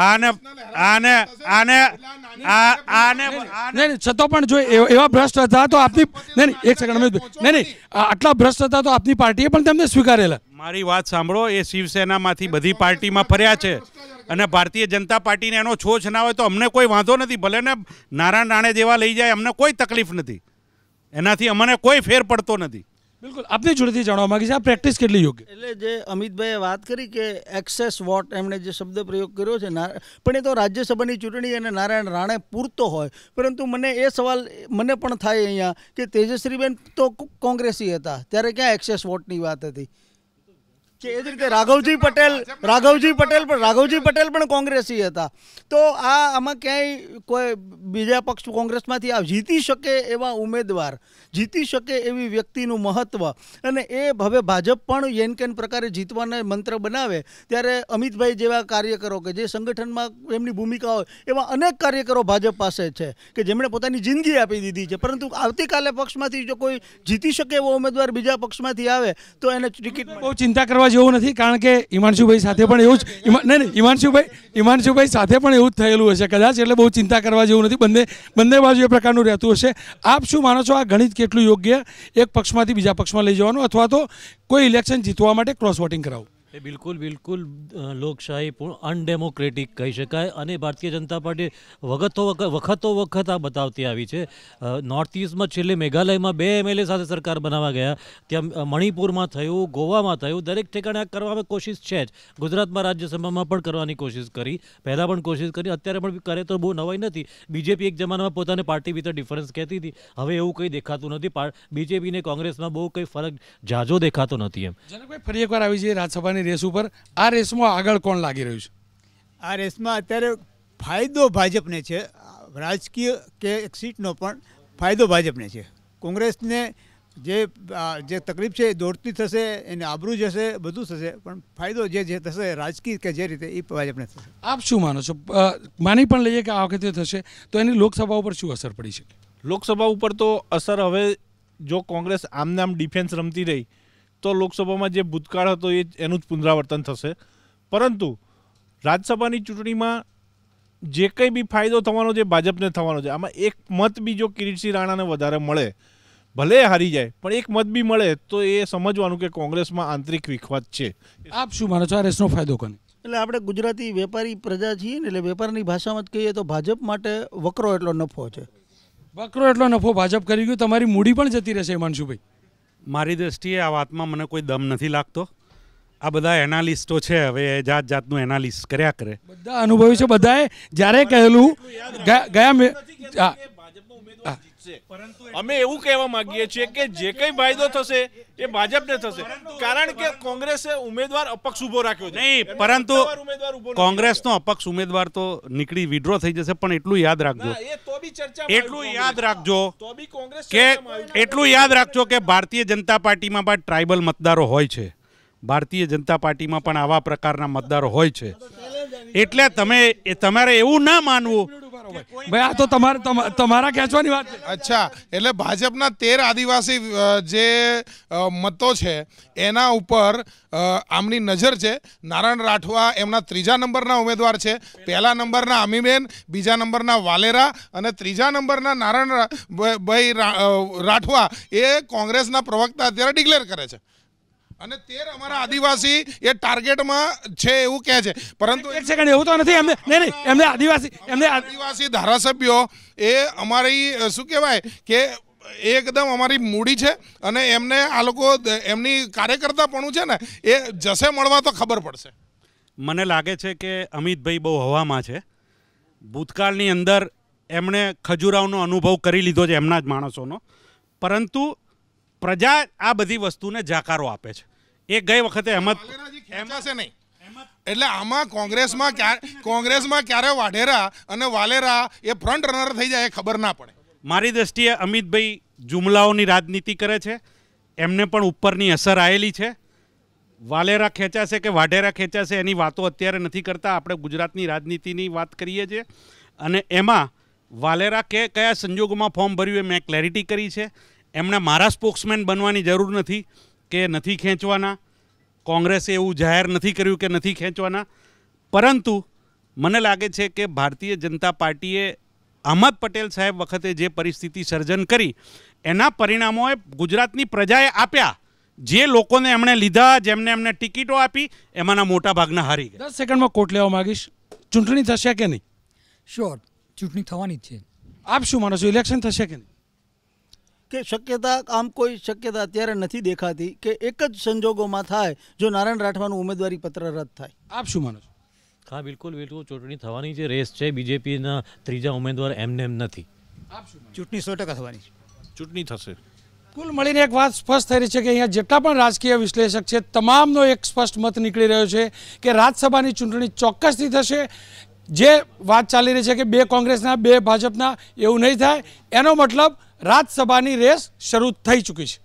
છતાં પણ જો એવા ભ્રષ્ટ હતા તો આપની નહીં, એક સેકન્ડ, નહીં, આટલા ભ્રષ્ટ હતા તો આપની પાર્ટીએ પણ તેમને સ્વીકારેલા. મારી વાત સાંભળો, એ શિવસેનામાંથી બધી પાર્ટીમાં ફર્યા છે અને ભારતીય જનતા પાર્ટીને એનો છોછ ના હોય તો અમને કોઈ વાંધો નથી, ભલે ને નારાયણ રાણે જેવા લઈ જાય, અમને કોઈ તકલીફ નથી, એનાથી અમને કોઈ ફેર પડતો નથી. બિલકુલ, આપની જોડેથી જાણવા માંગી છે આ પ્રેક્ટિસ કેટલી યોગ્ય? એટલે જે અમિતભાઈએ વાત કરી કે એક્સેસ વોટ, એમણે જે શબ્દ પ્રયોગ કર્યો છે, પણ એ તો રાજ્યસભાની ચૂંટણી અને નારાયણ રાણે પૂરતો હોય. પરંતુ મને એ સવાલ મને પણ થાય અહીંયા કે તેજસ્વીબેન તો કોંગ્રેસી હતા ત્યારે ક્યાં એક્સેસ વોટની વાત હતી? કે એ જ રીતે રાઘવજી પટેલ પણ કોંગ્રેસી હતા. તો આમાં ક્યાંય કોઈ બીજા પક્ષ કોંગ્રેસમાંથી જીતી શકે એવા ઉમેદવાર, જીતી શકે એવી વ્યક્તિનું મહત્વ, અને એ હવે ભાજપ પણ યેન કેન પ્રકારે જીતવાના મંત્ર બનાવે ત્યારે અમિતભાઈ જેવા કાર્યકરો કે જે સંગઠનમાં એમની ભૂમિકા હોય એવા અનેક કાર્યકરો ભાજપ પાસે છે કે જેમણે પોતાની જિંદગી આપી દીધી છે. પરંતુ આવતીકાલે પક્ષમાંથી જો કોઈ જીતી શકે એવો ઉમેદવાર બીજા પક્ષમાંથી આવે તો એને ટિકિટ બહુ ચિંતા કરવા જેવું નથી, કારણ કે હિમાંશુભાઈ સાથે પણ એવું જ હિમાંશુભાઈ સાથે પણ એવું જ થયેલું હશે કદાચ, એટલે બહુ ચિંતા કરવા જેવું નથી. બંને બાજુ એ પ્રકારનું રહેતું હશે. આપ શું માનો છો આ ગણિત કેટલું યોગ્ય, એક પક્ષમાંથી બીજા પક્ષમાં લઈ જવાનું અથવા તો કોઈ ઇલેક્શન જીતવા માટે ક્રોસ વોટિંગ કરાવવું? એ બિલકુલ લોકશાહી અનડેમોક્રેટિક કહી શકાય. અને ભારતીય જનતા પાર્ટી વખતો વખત આ બતાવતી આવી છે. નોર્થ ઇસ્ટમાં છેલ્લે મેઘાલયમાં 2 MLA સાથે સરકાર બનાવવા ગયા, ત્યાં મણિપુરમાં થયું, ગોવામાં થયું, દરેક ઠેકાણે આ કરવામાં કોશિશ છે જ. ગુજરાતમાં રાજ્યસભામાં પણ કરવાની કોશિશ કરી, પહેલાં પણ કોશિશ કરી, અત્યારે પણ કરે તો બહુ નવાઈ નથી. બીજેપી એક જમાનામાં પોતાને પાર્ટી વિતર ડિફરન્સ કહેતી હતી, હવે એવું કંઈ દેખાતું નથી. બીજેપીને કોંગ્રેસમાં બહુ કંઈ ફરક જાજો દેખાતો નથી. એમ જનકભાઈ, ફરી એકવાર આવી છે રાજ્યસભાની રેસ ઉપર. આ રેસમાં આગળ કોણ લાગી રહ્યું છે? આ રેસમાં અત્યારે ફાયદો ભાજપને છે. રાજકીય કે એક સીટનો પણ ફાયદો ભાજપને છે. કોંગ્રેસને જે તકલીફ છે એ દોડતી થશે, એને આબરૂ જશે, બધું થશે, પણ ફાયદો જે થશે રાજકીય કે જે રીતે એ ભાજપને થશે. આપ શું માનો છો? માની પણ લઈએ કે આ વખતે થશે તો એની લોકસભા ઉપર શું અસર પડી શકે? લોકસભા ઉપર તો અસર, હવે જો કોંગ્રેસ આમને આમ ડિફેન્સ રમતી રહી તો લોકસભામાં જે ભૂતકાળ હતો એનું જ પુનરાવર્તન થશે. પરંતુ રાજ્યસભાની ચૂંટણીમાં જે કંઈ બી ફાયદો થવાનો છે ભાજપને થવાનો છે. આમાં એક મત બી જો કિરીટસિંહ રાણાને વધારે મળે, ભલે હારી જાય પણ એક મત બી મળે તો એ સમજવાનું કે કોંગ્રેસમાં આંતરિક વિખવાદ છે. આપ શું માનો છો? આ રેસનો ફાયદો કોને? એટલે આપણે ગુજરાતી વેપારી પ્રજા છીએ ને, એટલે વેપારની ભાષામાં જ કહીએ તો ભાજપ માટે વકરો એટલો નફો છે. વકરો એટલો નફો ભાજપ કરી ગયું, તમારી મૂડી પણ જતી રહેશે હિમાંશુભાઈ. મારી દૃષ્ટિએ આ વાતમાં મને કોઈ દમ નથી લાગતો. આ બધા એનાલિસ્ટો છે, હવે જાત જાતનું એનાલિસ્ટ કર્યા કરે. બધા અનુભવી છે, બધાએ જ્યારે કહેલું ગયા અમે એવું કહેવા માંગીએ છીએ કે જે કંઈ ફાયદો થશે એ ભાજપને થશે, કારણ કે કોંગ્રેસે ઉમેદવાર અપક્ષ ઉભો રાખ્યો છે. નહીં, પરંતુ કોંગ્રેસનો અપક્ષ ઉમેદવાર તો નીકળી વિડ્રો થઈ જશે. પણ એટલું યાદ રાખજો, એટલું યાદ રાખજો કે ભારતીય જનતા પાર્ટીમાં પણ ટ્રાઇબલ મતદારો હોય છે. ભારતીય જનતા પાર્ટીમાં પણ આવા પ્રકારના મતદારો હોય છે. એટલે તમારે એવું ના માનવું ભાઈ, આ તો તમારા ખેંચવાની વાત છે. અચ્છા, એટલે ભાજપના 13 આદિવાસી જે મતો છે એના ઉપર આમની નજર છે. નારાયણ રાઠવા એમના 3જા નંબરના ઉમેદવાર છે. 1લા નંબરના અમીબેન, 2જા નંબરના વાલેરા અને 3જા નંબરના નારાયણભાઈ રાઠવા એ કોંગ્રેસના પ્રવક્તા અત્યારે ડિક્લેર કરે છે. અને 13 અમારા આદિવાસી એ ટાર્ગેટમાં છે એવું કહે છે. પરંતુ એક સેકન્ડ, એવું તો નથી. એમને આદિવાસી ધારાસભ્યો એ અમારી શું કહેવાય કે એકદમ અમારી મૂડી છે અને એમને આ લોકો એમની કાર્યકર્તાપણું છે ને એ જશે મળવા તો ખબર પડશે. મને લાગે છે કે અમિતભાઈ બહુ હવામાં છે. ભૂતકાળની અંદર એમણે ખજૂરાવનો અનુભવ કરી લીધો છે એમના જ માણસોનો, પરંતુ પ્રજા આ બધી વસ્તુને જાકારો આપે છે. એ ગઈ વખતે નહીં. એટલે આમાં કોંગ્રેસમાં ક્યારે વાઢેરા અને વાલેરા એ ફ્રન્ટ રનર થઈ જાય એ ખબર ના પડે. મારી દ્રષ્ટિએ અમિતભાઈ જુમલાઓની રાજનીતિ કરે છે, એમને પણ ઉપરની અસર આવેલી છે. વાલેરા ખેંચાશે કે વાઢેરા ખેંચાશે એની વાતો અત્યારે નથી કરતા. આપણે ગુજરાતની રાજનીતિની વાત કરીએ છીએ અને એમાં વાલેરા કયા સંજોગોમાં ફોર્મ ભર્યું એ મેં ક્લેરિટી કરી છે. એમણે મારા સ્પોક્સમેન બનવાની જરૂર નથી કે નથી ખેંચવાના. કોંગ્રેસે એવું જાહેર નથી કર્યું કે નથી ખેંચવાના. પરંતુ મને લાગે છે કે ભારતીય જનતા પાર્ટીએ અહમદ પટેલ સાહેબ વખતે જે પરિસ્થિતિ સર્જન કરી એના પરિણામોએ ગુજરાતની પ્રજાએ આપ્યા. જે લોકોને એમણે લીધા, જેમને એમને ટિકિટો આપી, એમાંના મોટા ભાગના હારી ગયા. 10 સેકન્ડમાં કોટ લેવા માંગીશ. ચૂંટણી થશે કે નહીં? શ્યોર, ચૂંટણી થવાની જ છે. આપ શું માનો છો? ઇલેક્શન થશે કે નહીં? કે શક્યતા, આમ કોઈ શક્યતા અત્યારે નથી દેખાતી કે એક જ સંજોગોમાં થાય જો નારાયણ રાઠવાનું ઉમેદવારી પત્ર રદ થાય. આપ શું માનો છો? હા, બિલકુલ ચૂંટણી થવાની જે રેસ છે બીજેપીના 3જા ઉમેદવાર એમને નથી. ચૂંટણી 100% થવાની છે. ચૂંટણી થશે. કુલ મળીને એક વાત સ્પષ્ટ થઈ રહી છે કે અહીંયા જેટલા પણ રાજકીય વિશ્લેષક છે તમામનો એક સ્પષ્ટ મત નીકળી રહ્યો છે કે રાજ્યસભાની ચૂંટણી ચોક્કસથી થશે. જે વાત ચાલી રહી છે કે 2 કોંગ્રેસના 2 ભાજપના, એવું નહીં થાય. એનો મતલબ રાજ્યસભાની રેસ શરૂ થઈ ચૂકી છે.